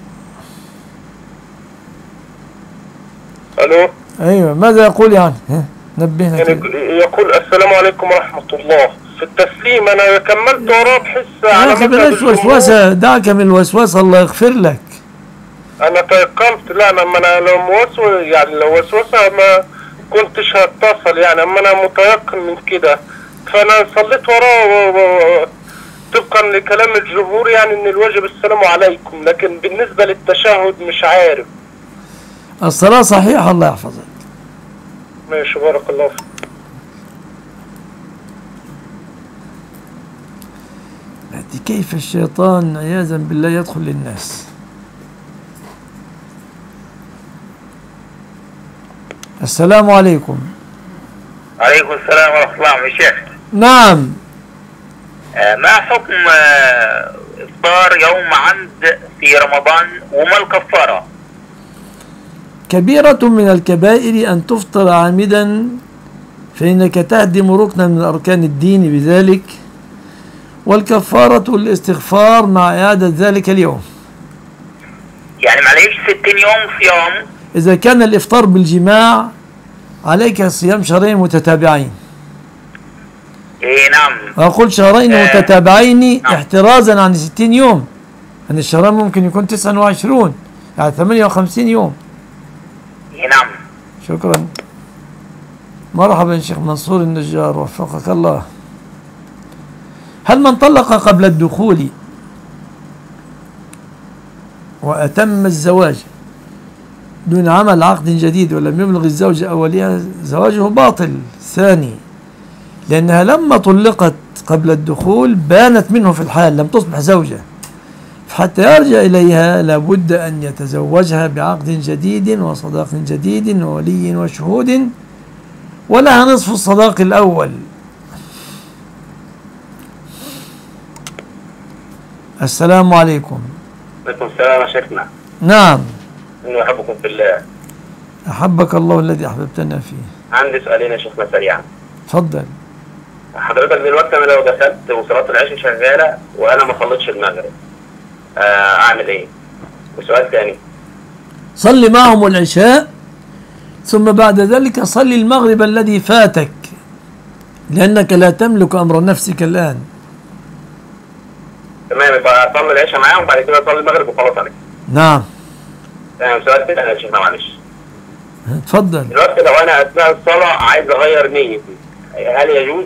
ألو. أيوة، ماذا يقول يعني؟ نبهنا يعني يقول السلام عليكم ورحمة الله في التسليم. أنا كملت وراه بحس على ما بلاش وسوسة، دعك من الوسوسة، الله يغفر لك. أنا تيقنت، لا أنا لو موسوس يعني لو وسوسة ما كنتش هتصل يعني، أما أنا متيقن من كده، فأنا صليت وراه طبقا لكلام الجمهور يعني إن الواجب السلام عليكم، لكن بالنسبة للتشهد مش عارف. الصلاة صحيحة، الله يحفظك. ماشي، بارك الله فيك. كيف الشيطان عياذا بالله يدخل للناس. السلام عليكم. عليكم السلام ورحمة الله يا شيخ. نعم. ما حكم إفطار يوم عمد في رمضان وما الكفارة؟ كبيرة من الكبائر أن تفطر عامدا، فإنك تهدم ركنا من أركان الدين بذلك، والكفارة الاستغفار مع إعادة ذلك اليوم. يعني معليش 60 يوم صيام. إذا كان الإفطار بالجماع عليك صيام شهرين متتابعين. إيه نعم. أقول شهرين متتابعين احترازا عن 60 يوم، أن الشهرين ممكن يكون 29 يعني 58 يوم. إيه نعم. شكرا. مرحبا شيخ منصور النجار، وفقك الله. هل من طلق قبل الدخول وأتم الزواج دون عمل عقد جديد ولم يبلغ الزوجة أوليها زواجه باطل؟ ثاني، لأنها لما طلقت قبل الدخول بانت منه في الحال، لم تصبح زوجة، فحتى يرجع إليها لابد أن يتزوجها بعقد جديد وصداق جديد وولي وشهود، ولها نصف الصداق الأول. السلام عليكم. وعليكم السلام يا شيخنا. نعم. إنه أحبكم في الله. أحبك الله الذي أحببتنا فيه. عندي سؤالين يا شيخنا سريعا. تفضل. حضرتك دلوقتي أنا لو دخلت وصلاة العشاء شغالة وأنا ما صليتش المغرب، أعمل إيه؟ وسؤال ثاني، صل معهم العشاء ثم بعد ذلك صل المغرب الذي فاتك، لأنك لا تملك أمر نفسك الآن. تمام، يبقى اصلي العشاء معاهم وبعد كده اصلي المغرب وخلاص عليك. نعم. تمام. سؤال كده يا شيخنا معلش. اتفضل. دلوقتي لو انا اثناء الصلاه عايز اغير نيتي هل يجوز؟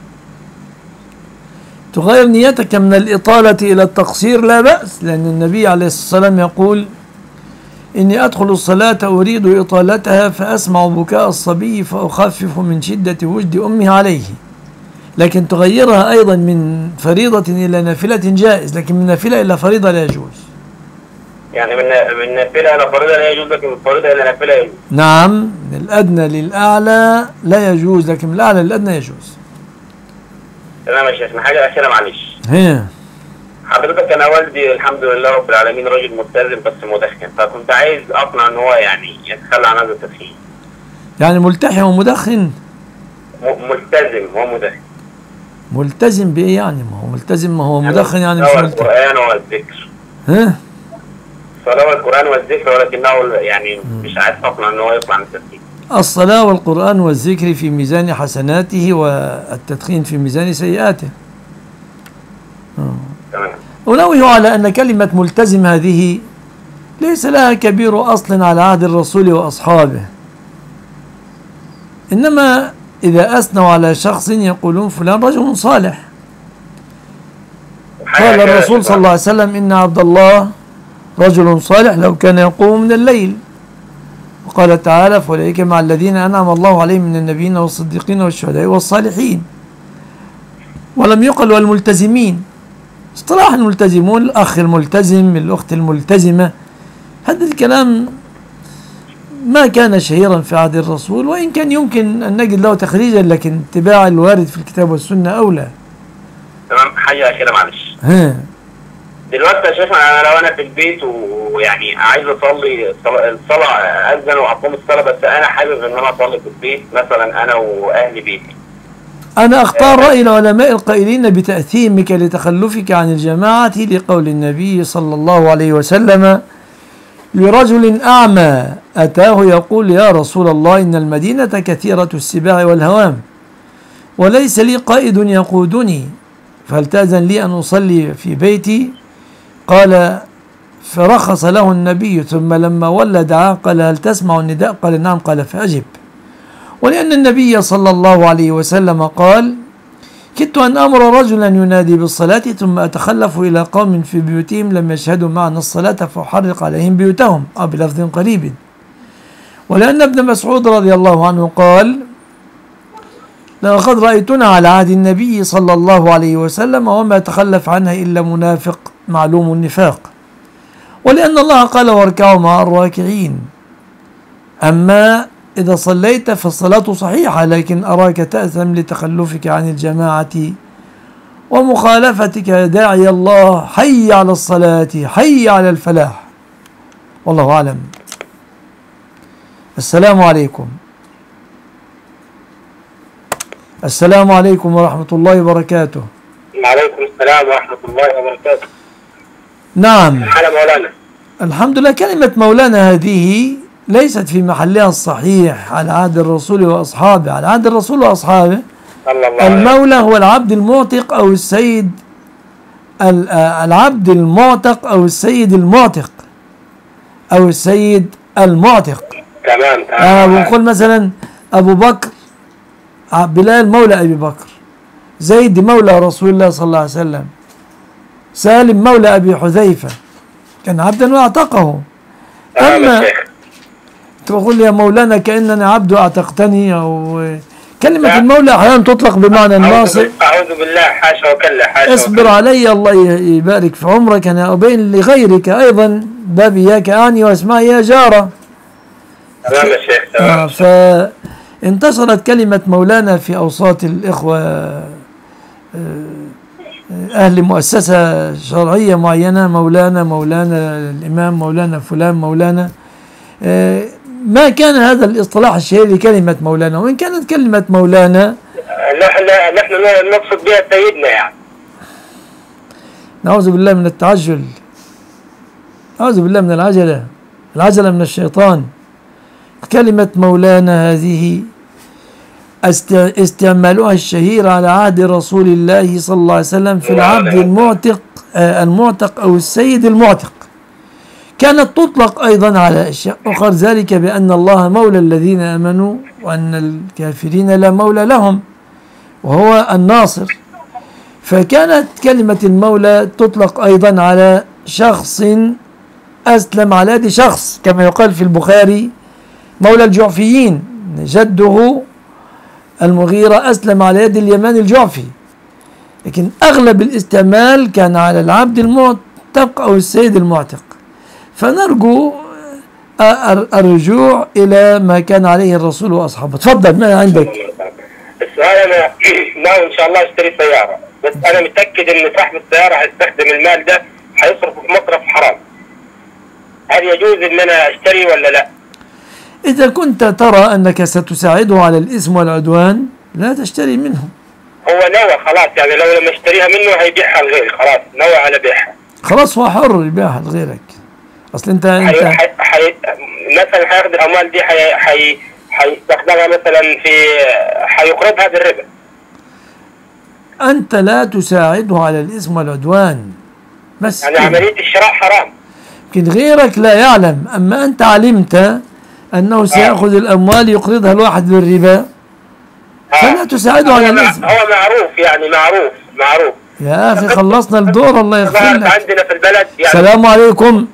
تغير نيتك من الإطالة إلى التقصير لا بأس، لأن النبي عليه الصلاة والسلام يقول: إني أدخل الصلاة أريد إطالتها فأسمع بكاء الصبي فأخفف من شدة وجد أمه عليه. لكن تغيرها أيضا من فريضة إلى نافلة جائز، لكن من نافلة إلى فريضة لا يجوز. يعني من نافلة إلى فريضة لا يجوز، لكن من فريضة إلى نافلة يجوز. نعم، من الأدنى للأعلى لا يجوز، لكن من الأعلى للأدنى يجوز. تمام يا شيخنا. حاجة أخيرة معلش. هي حضرتك أنا والدي الحمد لله رب العالمين راجل ملتزم بس مدخن، فكنت عايز أقنع إن هو يعني يتخلى عن هذا التدخين. يعني ملتحي ومدخن؟ ملتزم ومدخن. ملتزم بإيه يعني؟ ما هو ملتزم، ما هو مدخن يعني مش ملتزم. القرآن والذكر. ها؟ الصلاة والقرآن والذكر، ولكنه يعني مش عايز أقنع إن هو يطلع من التدخين. الصلاة والقرآن والذكر في ميزان حسناته، والتدخين في ميزان سيئاته. تمام. أنوه على أن كلمة ملتزم هذه ليس لها كبير أصل على عهد الرسول وأصحابه، إنما إذا أثنوا على شخص يقولون فلان رجل صالح. قال الرسول صلى الله عليه وسلم: إن عبد الله رجل صالح لو كان يقوم من الليل. وقال تعالى: فأولئك مع الذين أنعم الله عليهم من النبيين والصديقين والشهداء والصالحين. ولم يقل والملتزمين. اصطلاح الملتزمون الأخ الملتزم، الأخت الملتزمة، هذا الكلام ما كان شهيرا في عهد الرسول، وإن كان يمكن أن نجد له تخريجا، لكن اتباع الوارد في الكتاب والسنة أولى. تمام. حاجة أخيرة معلش. دلوقتي يا شيخنا لو أنا في البيت ويعني عايز أصلي الصلاة، أذن وأقوم الصلاة، بس أنا حابب إن أنا أصلي في البيت مثلا أنا وأهل بيتي. أنا أختار رأي العلماء القائلين بتأثيمك لتخلفك عن الجماعة لقول النبي صلى الله عليه وسلم لرجل أعمى أتاه يقول: يا رسول الله إن المدينة كثيرة السباع والهوام وليس لي قائد يقودني، فهل تأذن لي أن أصلي في بيتي؟ قال: فرخص له النبي، ثم لما ولى دعاه قال: هل تسمع النداء؟ قال: نعم. قال: فأجب. ولأن النبي صلى الله عليه وسلم قال: كدت أن أمر رجلا ينادي بالصلاة ثم أتخلف إلى قوم في بيوتهم لم يشهدوا معنا الصلاة فأحرق عليهم بيوتهم، أو بلفظ قريب. ولأن ابن مسعود رضي الله عنه قال: لقد رأيتنا على عهد النبي صلى الله عليه وسلم وما تخلف عنها إلا منافق معلوم النفاق. ولأن الله قال: واركعوا مع الراكعين. أما إذا صليت فالصلاة صحيحة، لكن أراك تأثم لتخلفك عن الجماعة ومخالفتك داعي الله: حي على الصلاة، حي على الفلاح. والله أعلم. السلام عليكم. السلام عليكم ورحمة الله وبركاته. وعليكم السلام ورحمة الله وبركاته. نعم. حالة مولانا. الحمد لله. كلمة مولانا هذه ليست في محلها الصحيح على عهد الرسول وأصحابه. على عهد الرسول وأصحابه المولى هو العبد المعتق أو السيد، العبد المعتق أو السيد المعتق أو السيد المعتق. تمام. ونقول مثلا أبو بكر بلال مولى أبي بكر، زيد مولى رسول الله صلى الله عليه وسلم، سالم مولى أبي حذيفة كان عبدا واعتقه. أما تقول يا مولانا كأنني عبد أعتقتني، أو كلمة المولى أحيانا تطلق بمعنى الناصر. أعوذ بالله، حاشا وكلا، حاشا. اصبر علي الله يبارك في عمرك، أنا أبين لغيرك أيضا باب إياك أعني واسمعي يا جارة. تمام يا شيخ. تمام. فانتشرت كلمة مولانا في أوساط الإخوة أهل مؤسسة شرعية معينة: مولانا، مولانا الإمام، مولانا فلان، مولانا. ما كان هذا الاصطلاح الشهير لكلمة مولانا، وإن كانت كلمة مولانا نحن نقصد بها سيدنا يعني. نعوذ بالله من التعجل، نعوذ بالله من العجلة. العجلة من الشيطان. كلمة مولانا هذه استعمالها الشهير على عهد رسول الله صلى الله عليه وسلم في العبد المعتق أو السيد المعتق. كانت تطلق أيضا على أشياء أخرى، ذلك بأن الله مولى الذين آمنوا وأن الكافرين لا مولى لهم وهو الناصر. فكانت كلمة المولى تطلق أيضا على شخص أسلم على يد شخص، كما يقال في البخاري مولى الجعفيين، جده المغيرة أسلم على يد اليمان الجعفي. لكن أغلب الاستعمال كان على العبد المعتق أو السيد المعتق. فنرجو الرجوع إلى ما كان عليه الرسول وأصحابه. تفضل، ما عندك؟ السؤال أنا ناوي إن شاء الله أشتري سيارة، بس أنا متأكد إن صاحب السيارة هيستخدم المال ده هيصرفه في مصرف حرام. هل يجوز إن أنا أشتري ولا لا؟ إذا كنت ترى أنك ستساعده على الإثم والعدوان لا تشتري منه. هو نوى خلاص، يعني لو لما اشتريها منه هيبيعها لغيري، خلاص نوى على بيعها. خلاص هو حر يبيعها لغيرك. أصل أنت مثلا هياخد الأموال دي هيستخدمها مثلا في هيقرضها بالربا. أنت لا تساعده على الإثم والعدوان بس، يعني عملية الشراء حرام. يمكن غيرك لا يعلم، أما أنت علمت أنه سيأخذ الأموال يقرضها الواحد بالربا فلا تساعده على الإثم. هو معروف، يعني معروف يا أخي. خلصنا الدور، الله يغفر لك. عندنا في البلد يعني. السلام عليكم.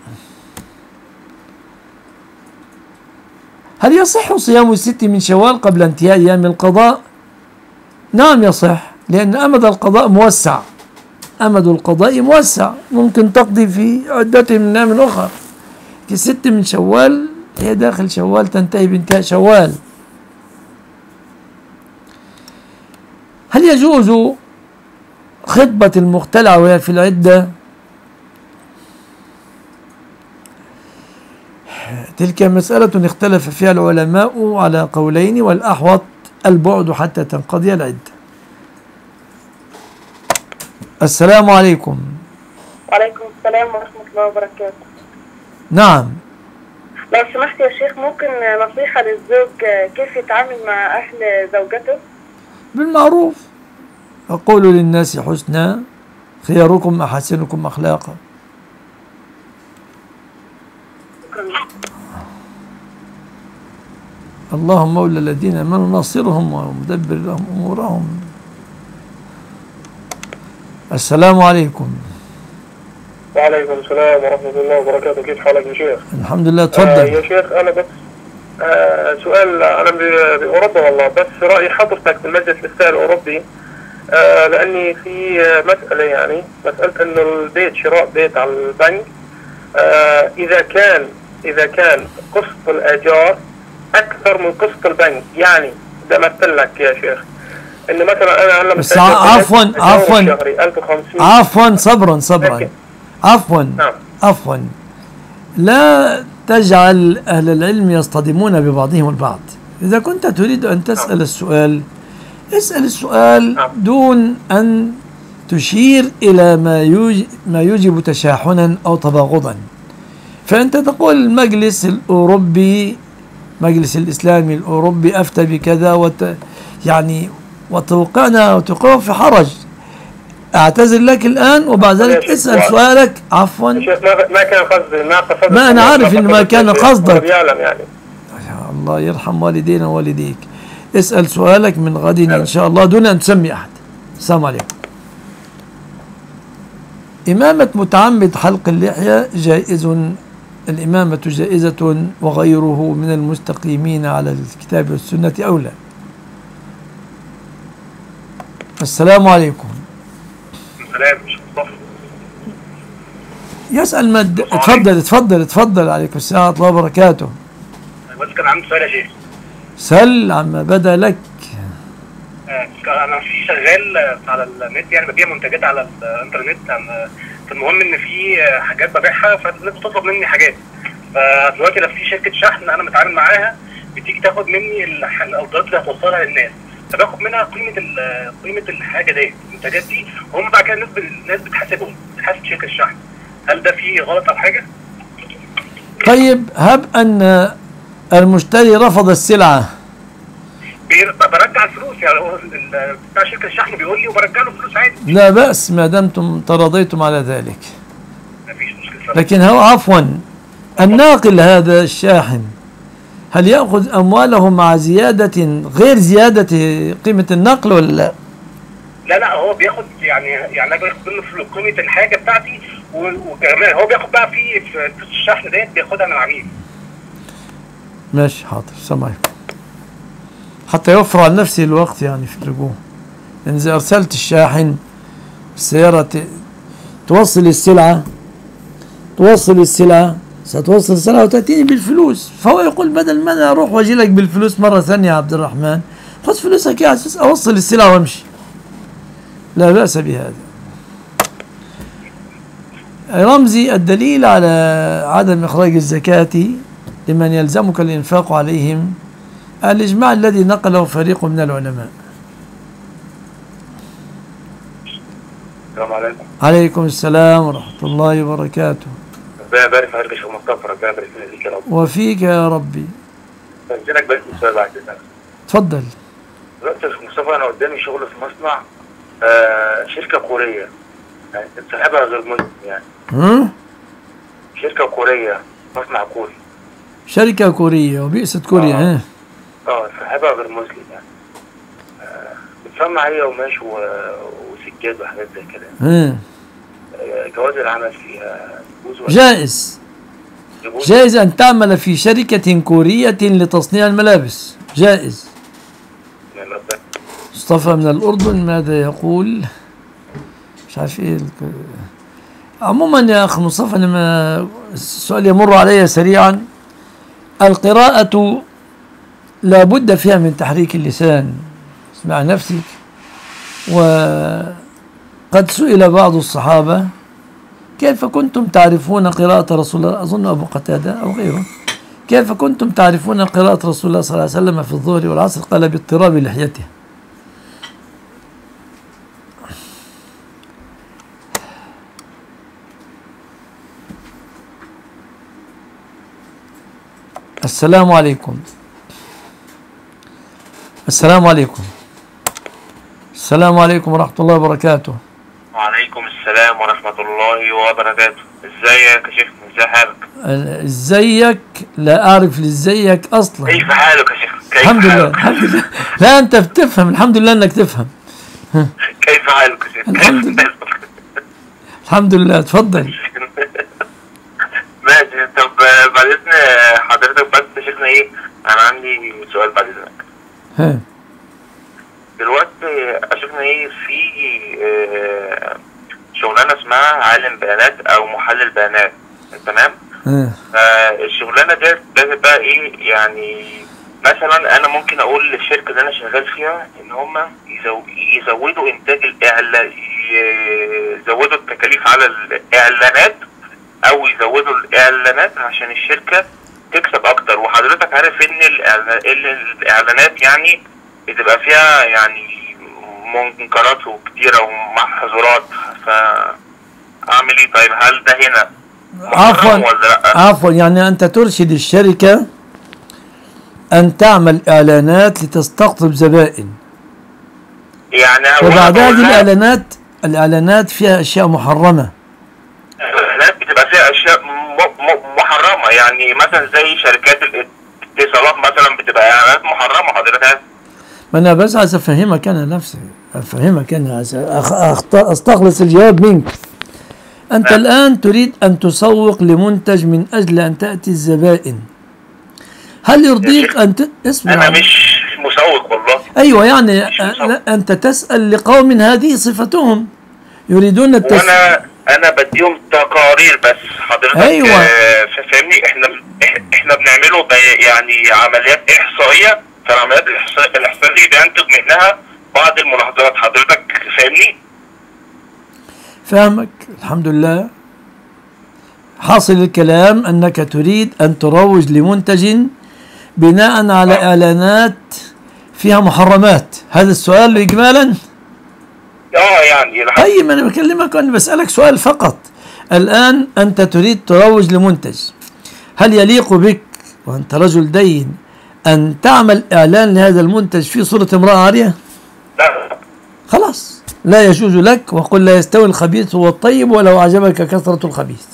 هل يصح صيام 6 من شوال قبل انتهاء أيام القضاء؟ نعم يصح، لأن أمد القضاء موسع. أمد القضاء موسع، ممكن تقضي في عدة من أيام أخرى. 6 من شوال هي داخل شوال، تنتهي بانتهاء شوال. هل يجوز خطبة المختلعة وهي في العدة؟ تلك مسألة اختلف فيها العلماء على قولين، والأحوط البعد حتى تنقضي العدة. السلام عليكم. وعليكم السلام ورحمة الله وبركاته. نعم. لو سمحت يا شيخ، ممكن نصيحة للزوج كيف يتعامل مع أهل زوجته؟ بالمعروف. أقول للناس حسنا، خياركم أحسنكم أخلاقا. اللهم مولى الذين آمنوا ناصرهم ومدبر لهم أمورهم. السلام عليكم. وعليكم السلام ورحمة الله وبركاته. كيف حالك يا شيخ؟ الحمد لله. تفضل. يا شيخ أنا بس سؤال. أنا بأوروبا والله، بس رأي حضرتك في المجلس الإفتاء الأوروبي، لأني في مسألة، يعني مسألة إنه البيت، شراء بيت على البنك، إذا كان قسط الإيجار أكثر من قسط البنك. يعني ده مثل لك يا شيخ إن مثلا أنا هلا بس عفوا صبرا عفوا لا تجعل أهل العلم يصطدمون ببعضهم البعض. إذا كنت تريد أن تسأل السؤال، اسأل السؤال دون أن تشير إلى ما يوجب تشاحنا أو تباغضا. فأنت تقول المجلس الأوروبي، مجلس الإسلامي الأوروبي أفتى بكذا يعني وتوقعنا في حرج. أعتذر لك الآن وبعد ذلك اسأل سؤالك. عفوا ما كان قصدي، ما أنا عارف إن ما كان قصدك. يعني. الله يرحم والدينا ووالديك. اسأل سؤالك من غد إن شاء الله دون أن تسمي أحد. السلام عليكم. إمامة متعمد حلق اللحية جائز، الإمامة جائزة وغيره من المستقيمين على الكتاب والسنة أولى. السلام عليكم. السلام. يسأل تفضل. عليكم السلام ورحمة الله وبركاته. بس كان عندي سؤال يا شيخ. سل عما بدا لك. انا في شغال على النت، يعني ببيع منتجات على الانترنت. فالمهم ان في حاجات ببيعها، فالناس بتطلب مني حاجات. فدلوقتي لو في شركه شحن انا متعامل معاها، بتيجي تاخد مني الاوردرات اللي هتوصلها للناس، فباخد منها قيمه الحاجه دي، المنتجات دي، وهم بعد كده الناس بتحاسب شركه الشحن. هل ده فيه غلط او حاجه؟ طيب هب أن المشتري رفض السلعة، برجع الفلوس يعني. هو بتاع شركة الشحن بيقول لي وبرجع له فلوس عادي. لا بأس ما دمتم تراضيتم على ذلك. مفيش مشكلة. لكن هو عفوا الناقل هذا الشاحن هل يأخذ أمواله مع زيادة غير زيادة قيمة النقل ولا لا؟ لا هو بياخد يعني انا باخد منه في قيمة الحاجة بتاعتي، وكمان هو بياخد بقى في فلوس الشحن ديت بياخدها من العميل. ماشي حاضر سامعك، حتى يوفر على نفسه الوقت يعني في الرجوع. لأن إذا أرسلت الشاحن السيارة توصل السلعة ستوصل السلعة وتأتيني بالفلوس، فهو يقول بدل ما أنا أروح وأجي لك بالفلوس مرة ثانية يا عبد الرحمن، خذ فلوسك يا أساس أوصل السلعة وأمشي، لا بأس بهذا. رمزي الدليل على عدم إخراج الزكاة لمن يلزمك الإنفاق عليهم الإجماع الذي نقله فريق من العلماء. السلام عليكم. عليكم السلام ورحمة الله وبركاته. ربنا يبارك في حضرتك يا شيخ مصطفى، ربنا يبارك فيك يا رب. وفيك يا ربي. استاذنك بس سؤال بعد كده. اتفضل. دلوقتي يا شيخ مصطفى انا قدامي شغل في مصنع شركة كورية، يعني صاحبها غير مسلم يعني. شركة كورية، مصنع كوري. شركة كورية وبئست كوريا. صاحبها غير مسلم يعني. بتصنع هي قماش وسجاد وحاجات زي كده. جواز العمل فيها جائز. جائز أن تعمل في شركة كورية لتصنيع الملابس، جائز. مصطفى من الأردن ماذا يقول؟ مش عارف ايه عموما يا أخ مصطفى، لما السؤال يمر علي سريعا، القراءة لا بد فيها من تحريك اللسان، اسمع نفسك. وقد سئل بعض الصحابة كيف كنتم تعرفون قراءة رسول الله، أظن أبو قتادة أو غيره، كيف كنتم تعرفون قراءة رسول الله صلى الله عليه وسلم في الظهر والعصر؟ قال باضطراب لحيته. السلام عليكم. السلام عليكم. السلام عليكم ورحمة الله وبركاته. وعليكم السلام ورحمة الله وبركاته. ازيك يا شيخ؟ ازي حالك؟ ازيك؟ لا اعرف ازيك اصلا. كيف حالك يا شيخ؟ الحمد لله الحمد لله. لا انت بتفهم، الحمد لله انك تفهم. كيف حالك يا شيخ؟ الحمد لله. الحمد لله، اتفضل. ماشي. طب بعد اذن حضرتك بس يا شيخنا ايه، انا عندي سؤال بعد اذنك. دلوقتي يا شيخنا ايه، في شغلانه اسمها عالم بيانات او محلل بيانات، تمام؟ الشغلانه ديت لازم بقى ايه يعني، مثلا انا ممكن اقول للشركه اللي انا شغال فيها ان هم يزودوا انتاج يزودوا التكاليف على الاعلانات، او يزودوا الاعلانات عشان الشركه تكسب اكتر. وحضرتك عارف ان الاعلانات يعني بتبقى فيها يعني منكرات كتيره ومحظورات، فاعمل ايه طيب؟ هل ده هنا عفوا عفوا، يعني انت ترشد الشركه ان تعمل اعلانات لتستقطب زبائن، يعني وبعد هذه الاعلانات فيها اشياء محرمه. الاعلانات بتبقى فيها اشياء محرمه، يعني مثلا زي شركات الاتصالات مثلا بتبقى اعلانات محرمه حضرتك. ما انا بس عايز افهمك انا نفسي، افهمك انا عايز استخلص الجواب منك. انت الان تريد ان تسوق لمنتج من اجل ان تاتي الزبائن، هل يرضيك ان اسمع؟ انا مش مسوق والله. ايوه يعني انت تسال لقوم هذه صفتهم يريدون انا بديهم تقارير بس حضرتك. ايوه فاهمني، احنا بنعمله يعني عمليات احصائيه، فالعمليات الاحصائيه دي بينتج منها بعض الملاحظات حضرتك، فاهمني؟ فاهمك الحمد لله. حاصل الكلام انك تريد ان تروج لمنتج بناء على اعلانات فيها محرمات، هذا السؤال اجمالا؟ يعني طيب انا بكلمك، انا بسالك سؤال فقط. الان انت تريد تروج لمنتج، هل يليق بك وأنت رجل دين أن تعمل إعلان لهذا المنتج في صورة امرأة عارية؟ لا خلاص لا يجوز لك، وقل لا يستوي الخبيث والطيب ولو أعجبك كثرة الخبيث.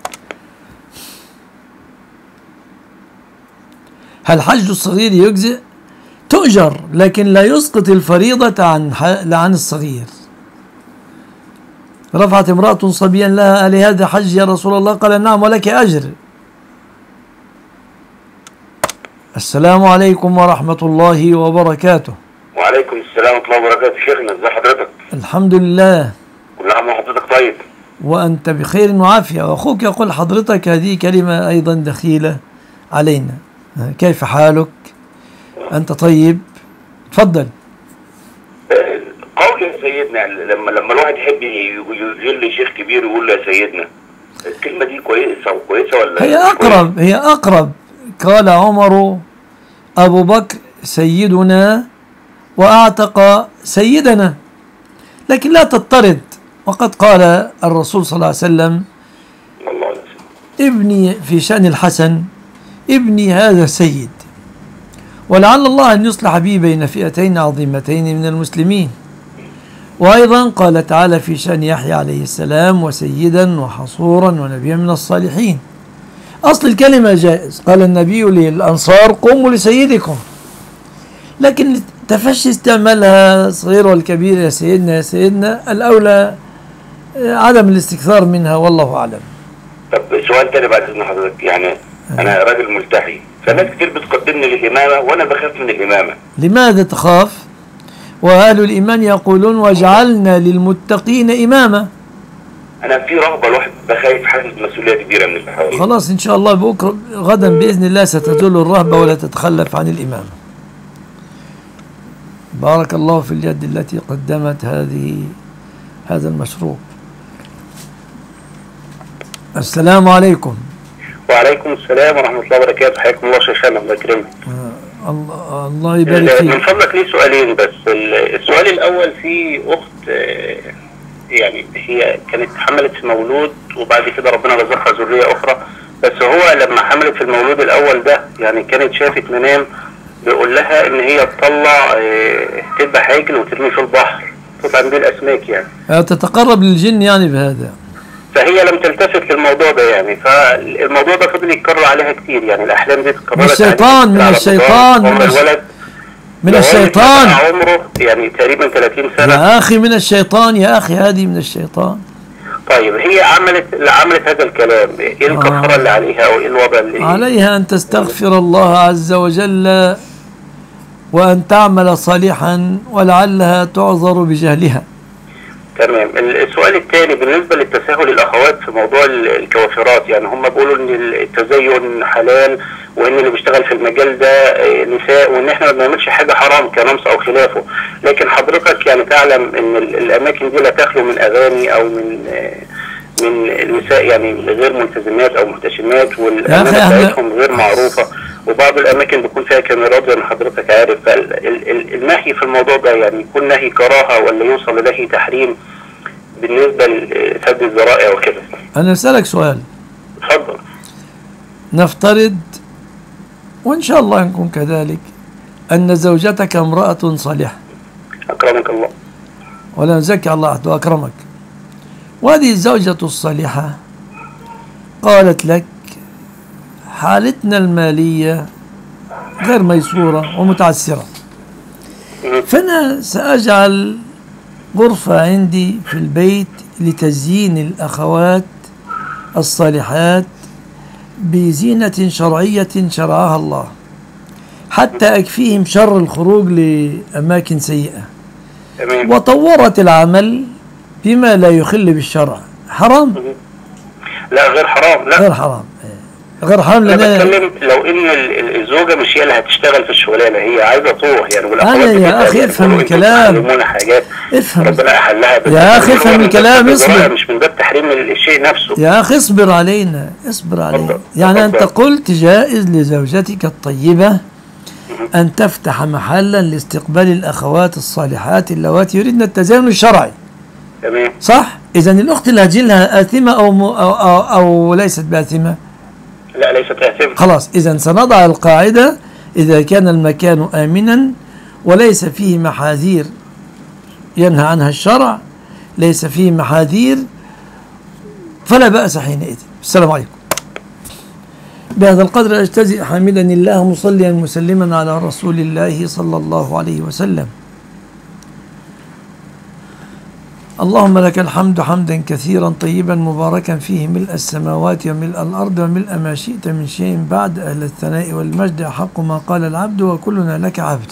هل حج الصغير يجزئ؟ تؤجر، لكن لا يسقط الفريضة عن الصغير. رفعت امرأة صبيا لها: ألي هذا حج يا رسول الله؟ قال: نعم ولك أجر. السلام عليكم ورحمة الله وبركاته. وعليكم السلام ورحمة الله وبركاته. شيخنا ازي حضرتك؟ الحمد لله. كل عام وحضرتك طيب. وأنت بخير وعافية. وأخوك يقول حضرتك هذه كلمة أيضا دخيلة علينا. كيف حالك؟ أنت طيب؟ تفضل. قول يا سيدنا، لما الواحد يحب يجل شيخ كبير يقول له يا سيدنا، الكلمة دي كويسة ولا؟ هي أقرب. قال عمر: أبو بكر سيدنا وأعتق سيدنا، لكن لا تضطرد. وقد قال الرسول صلى الله عليه وسلم: ابني في شأن الحسن، ابني هذا سيد. ولعل الله أن يصلح بي بين فئتين عظيمتين من المسلمين. وأيضا قال تعالى في شأن يحيى عليه السلام: وسيدا وحصورا ونبيا من الصالحين. أصل الكلمة جائز. قال النبي للأنصار: قوموا لسيدكم. لكن تفشي استعمالها صغير والكبير يا سيدنا يا سيدنا، الأولى عدم الاستكثار منها، والله أعلم. طب سؤال تاني بعد إذن حضرتك، يعني أنا راجل ملتحي، فناس كتير بتقدمني للإمامة وأنا بخاف من الإمامة. لماذا تخاف؟ وأهل الإيمان يقولون: وجعلنا للمتقين إماما. أنا في رغبة، الواحد بخايف، حاسس مسؤولية كبيرة من اللي حواليه. خلاص إن شاء الله بكرة غدا بإذن الله ستزول الرهبة ولا تتخلف عن الإمامة. بارك الله في اليد التي قدمت هذا المشروب. السلام عليكم. وعليكم السلام ورحمة الله وبركاته. حياكم الله شيخنا، الله يكرمك. الله يبارك فيك. من فضلك لي سؤالين بس. السؤال الأول، في أخت يعني هي كانت حملت في مولود وبعد كده ربنا رزقها ذرية أخرى، بس هو لما حملت في المولود الأول ده يعني كانت شافت منام بيقول لها إن هي تطلع تذبح عجل وترميه في البحر تطعم بيه الأسماك يعني. تتقرب للجن يعني بهذا. فهي لم تلتفت للموضوع ده يعني، فالموضوع ده فضل يتكرر عليها كتير يعني، الأحلام دي اتكررت. من الشيطان عمره يعني تقريبا 30 سنة يا أخي، من الشيطان يا أخي، هذه من الشيطان. طيب هي عملت هذا الكلام، ايه الكفارة اللي عليها او ايه الوضع اللي عليها؟ أن تستغفر الله عز وجل وأن تعمل صالحا ولعلها تعذر بجهلها. تمام. السؤال الثاني بالنسبة للتساهل الأخوات في موضوع الكوافرات، يعني هم بيقولوا ان التزين حلال وان اللي بيشتغل في المجال ده نساء وان احنا ما بنعملش حاجة حرام كنمس او خلافه، لكن حضرتك يعني تعلم ان الاماكن دي لا تخلو من اغاني او من النساء يعني غير ملتزمات او محتشمات، والاماكن بتاعتهم غير معروفة، وبعض الاماكن بيكون فيها كاميرات زي ما حضرتك عارف. فالنهي في الموضوع ده يعني يكون نهي كراهة ولا يوصل لنهي تحريم بالنسبة لسد الذرائع وكده؟ أنا أسألك سؤال. اتفضل. نفترض وإن شاء الله نكون كذلك أن زوجتك امرأة صالحة. أكرمك الله. ولا نزكي الله أحد وأكرمك. وهذه الزوجة الصالحة قالت لك: حالتنا المالية غير ميسورة ومتعسرة، فأنا سأجعل غرفة عندي في البيت لتزيين الأخوات الصالحات بزينة شرعية شرعها الله، حتى أكفيهم شر الخروج لأماكن سيئة. وطورت العمل بما لا يخل بالشرع. حرام؟ لا غير حرام. لا غير حرام. غير حرام. أنا بتكلم لو إن الزوجة مش هي اللي هتشتغل في الشغلانة، هي عايزة تروح يعني، والأخوات يا أخي افهم الكلام. افهم. ربنا أحلها. يا أخي افهم الكلام. اصبر. مش من باب تحريم الشيء نفسه. يا أخي اصبر علينا، اصبر علينا. يعني أنت قلت جائز لزوجتك الطيبة أن تفتح محلا لاستقبال الأخوات الصالحات اللواتي يريدن التزين الشرعي. تمام. صح؟ إذن الأخت اللي هتجي لها آثمة أو ليست بآثمة؟ لا ليست اعتبار. خلاص، إذا سنضع القاعدة: إذا كان المكان آمنا وليس فيه محاذير ينهى عنها الشرع، ليس فيه محاذير، فلا بأس حينئذ. السلام عليكم. بهذا القدر أجتزئ حامدا الله مصليا مسلما على رسول الله صلى الله عليه وسلم. اللهم لك الحمد حمدا كثيرا طيبا مباركا فيه ملء السماوات وملء الأرض وملء ما شئت من شيء بعد. أهل الثناء والمجد أحق ما قال العبد وكلنا لك عبد.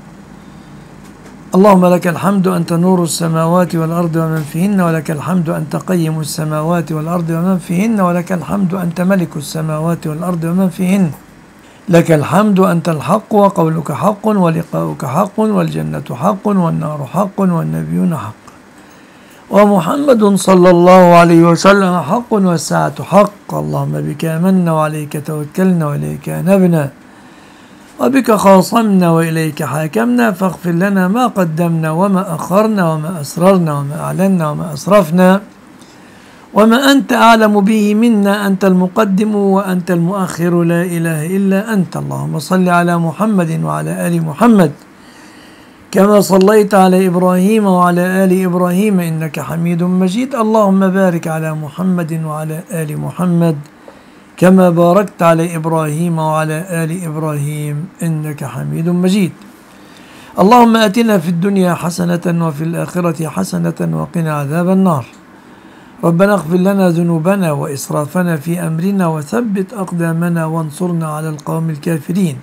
اللهم لك الحمد أنت نور السماوات والأرض ومن فيهن، ولك الحمد أنت قيم السماوات والأرض ومن فيهن، ولك الحمد أنت ملك السماوات والأرض ومن فيهن. لك الحمد أنت الحق وقولك حق ولقاؤك حق والجنة حق والنار حق والنبيون حق ومحمد صلى الله عليه وسلم حق والساعة حق. اللهم بك آمنا وعليك توكلنا وإليك أنبنا وبك خاصمنا وإليك حاكمنا، فاغفر لنا ما قدمنا وما أخرنا وما أسررنا وما أعلنا وما أسرفنا وما أنت أعلم به منا. أنت المقدم وأنت المؤخر، لا إله إلا أنت. اللهم صل على محمد وعلى آل محمد كما صليت على إبراهيم وعلى آل إبراهيم إنك حميد مجيد. اللهم بارك على محمد وعلى آل محمد كما باركت على إبراهيم وعلى آل إبراهيم إنك حميد مجيد. اللهم آتنا في الدنيا حسنة وفي الآخرة حسنة وقنا عذاب النار. ربنا اغفر لنا ذنوبنا وإسرافنا في أمرنا وثبت أقدامنا وانصرنا على القوم الكافرين.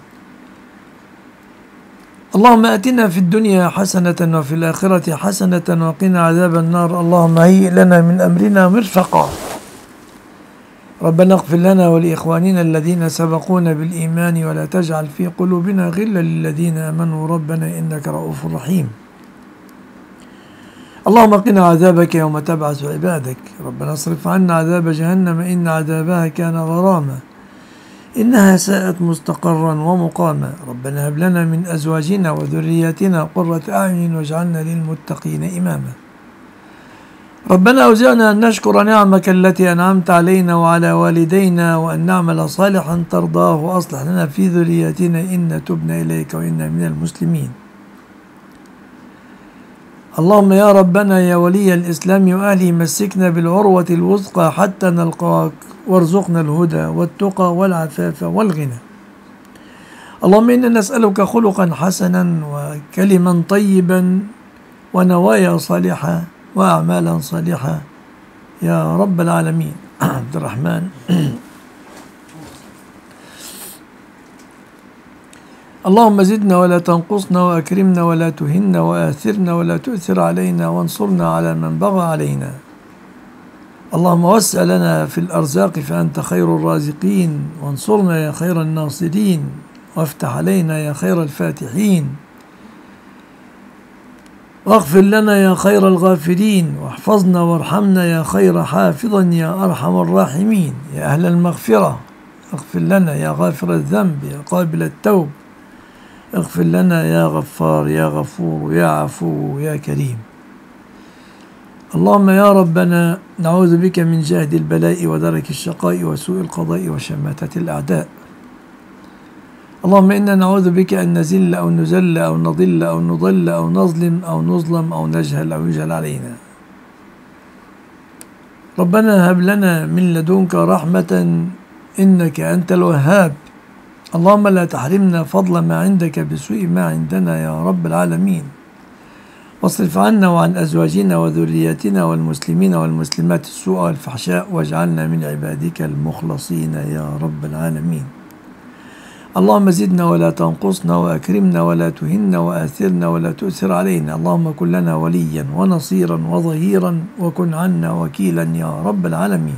اللهم آتنا في الدنيا حسنة وفي الآخرة حسنة وقنا عذاب النار. اللهم هيئ لنا من أمرنا مرفقا. ربنا اغفر لنا ولإخواننا الذين سبقونا بالإيمان ولا تجعل في قلوبنا غلا للذين آمنوا ربنا إنك رؤوف رحيم. اللهم قنا عذابك يوم تبعث عبادك. ربنا اصرف عنا عذاب جهنم إن عذابها كان غراما إنها ساءت مستقرا ومقاما. ربنا هب لنا من أزواجنا وذرياتنا قرة أعين واجعلنا للمتقين إماما. ربنا أوزعنا أن نشكر نعمك التي أنعمت علينا وعلى والدينا وأن نعمل صالحا ترضاه وأصلح لنا في ذرياتنا إنا تبنا إليك وإنا من المسلمين. اللهم يا ربنا يا ولي الإسلام وأهله مسكنا بالعروة الوثقى حتى نلقاك وارزقنا الهدى والتقى والعفاف والغنى. اللهم إنا نسألك خلقا حسنا وكلما طيبا ونوايا صالحة وأعمالا صالحة يا رب العالمين. عبد الرحمن. اللهم زدنا ولا تنقصنا وأكرمنا ولا تهنا وآثرنا ولا تؤثر علينا وانصرنا على من بغى علينا. اللهم وسع لنا في الأرزاق فأنت خير الرازقين، وانصرنا يا خير الناصرين، وافتح علينا يا خير الفاتحين، واغفر لنا يا خير الغافرين، واحفظنا وارحمنا يا خير حافظا يا أرحم الراحمين. يا أهل المغفرة اغفر لنا يا غافر الذنب يا قابل التوب، اغفر لنا يا غفار يا غفور يا عفو يا كريم. اللهم يا ربنا نعوذ بك من جهد البلاء ودرك الشقاء وسوء القضاء وشماتة الأعداء. اللهم إنا نعوذ بك أن نزل أو نزل أو نضل أو نضل أو نظلم أو نظلم أو نجهل أو يجهل علينا. ربنا هب لنا من لدنك رحمة إنك أنت الوهاب. اللهم لا تحرمنا فضل ما عندك بسوء ما عندنا يا رب العالمين. واصرف عنا وعن أزواجنا وذرياتنا والمسلمين والمسلمات السوء والفحشاء واجعلنا من عبادك المخلصين يا رب العالمين. اللهم زدنا ولا تنقصنا وأكرمنا ولا تهنا وآثرنا ولا تؤثر علينا. اللهم كن لنا وليا ونصيرا وظهيرا وكن عنا وكيلا يا رب العالمين.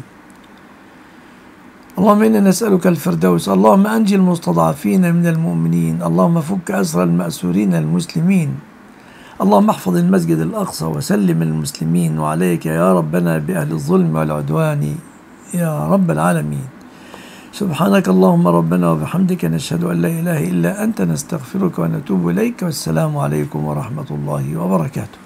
اللهم إنا نسألك الفردوس. اللهم أنجي المستضعفين من المؤمنين. اللهم فك أسر المأسورين المسلمين. اللهم احفظ المسجد الأقصى وسلم المسلمين، وعليك يا ربنا بأهل الظلم والعدوان يا رب العالمين. سبحانك اللهم ربنا وبحمدك نشهد أن لا إله إلا أنت نستغفرك ونتوب إليك، والسلام عليكم ورحمة الله وبركاته.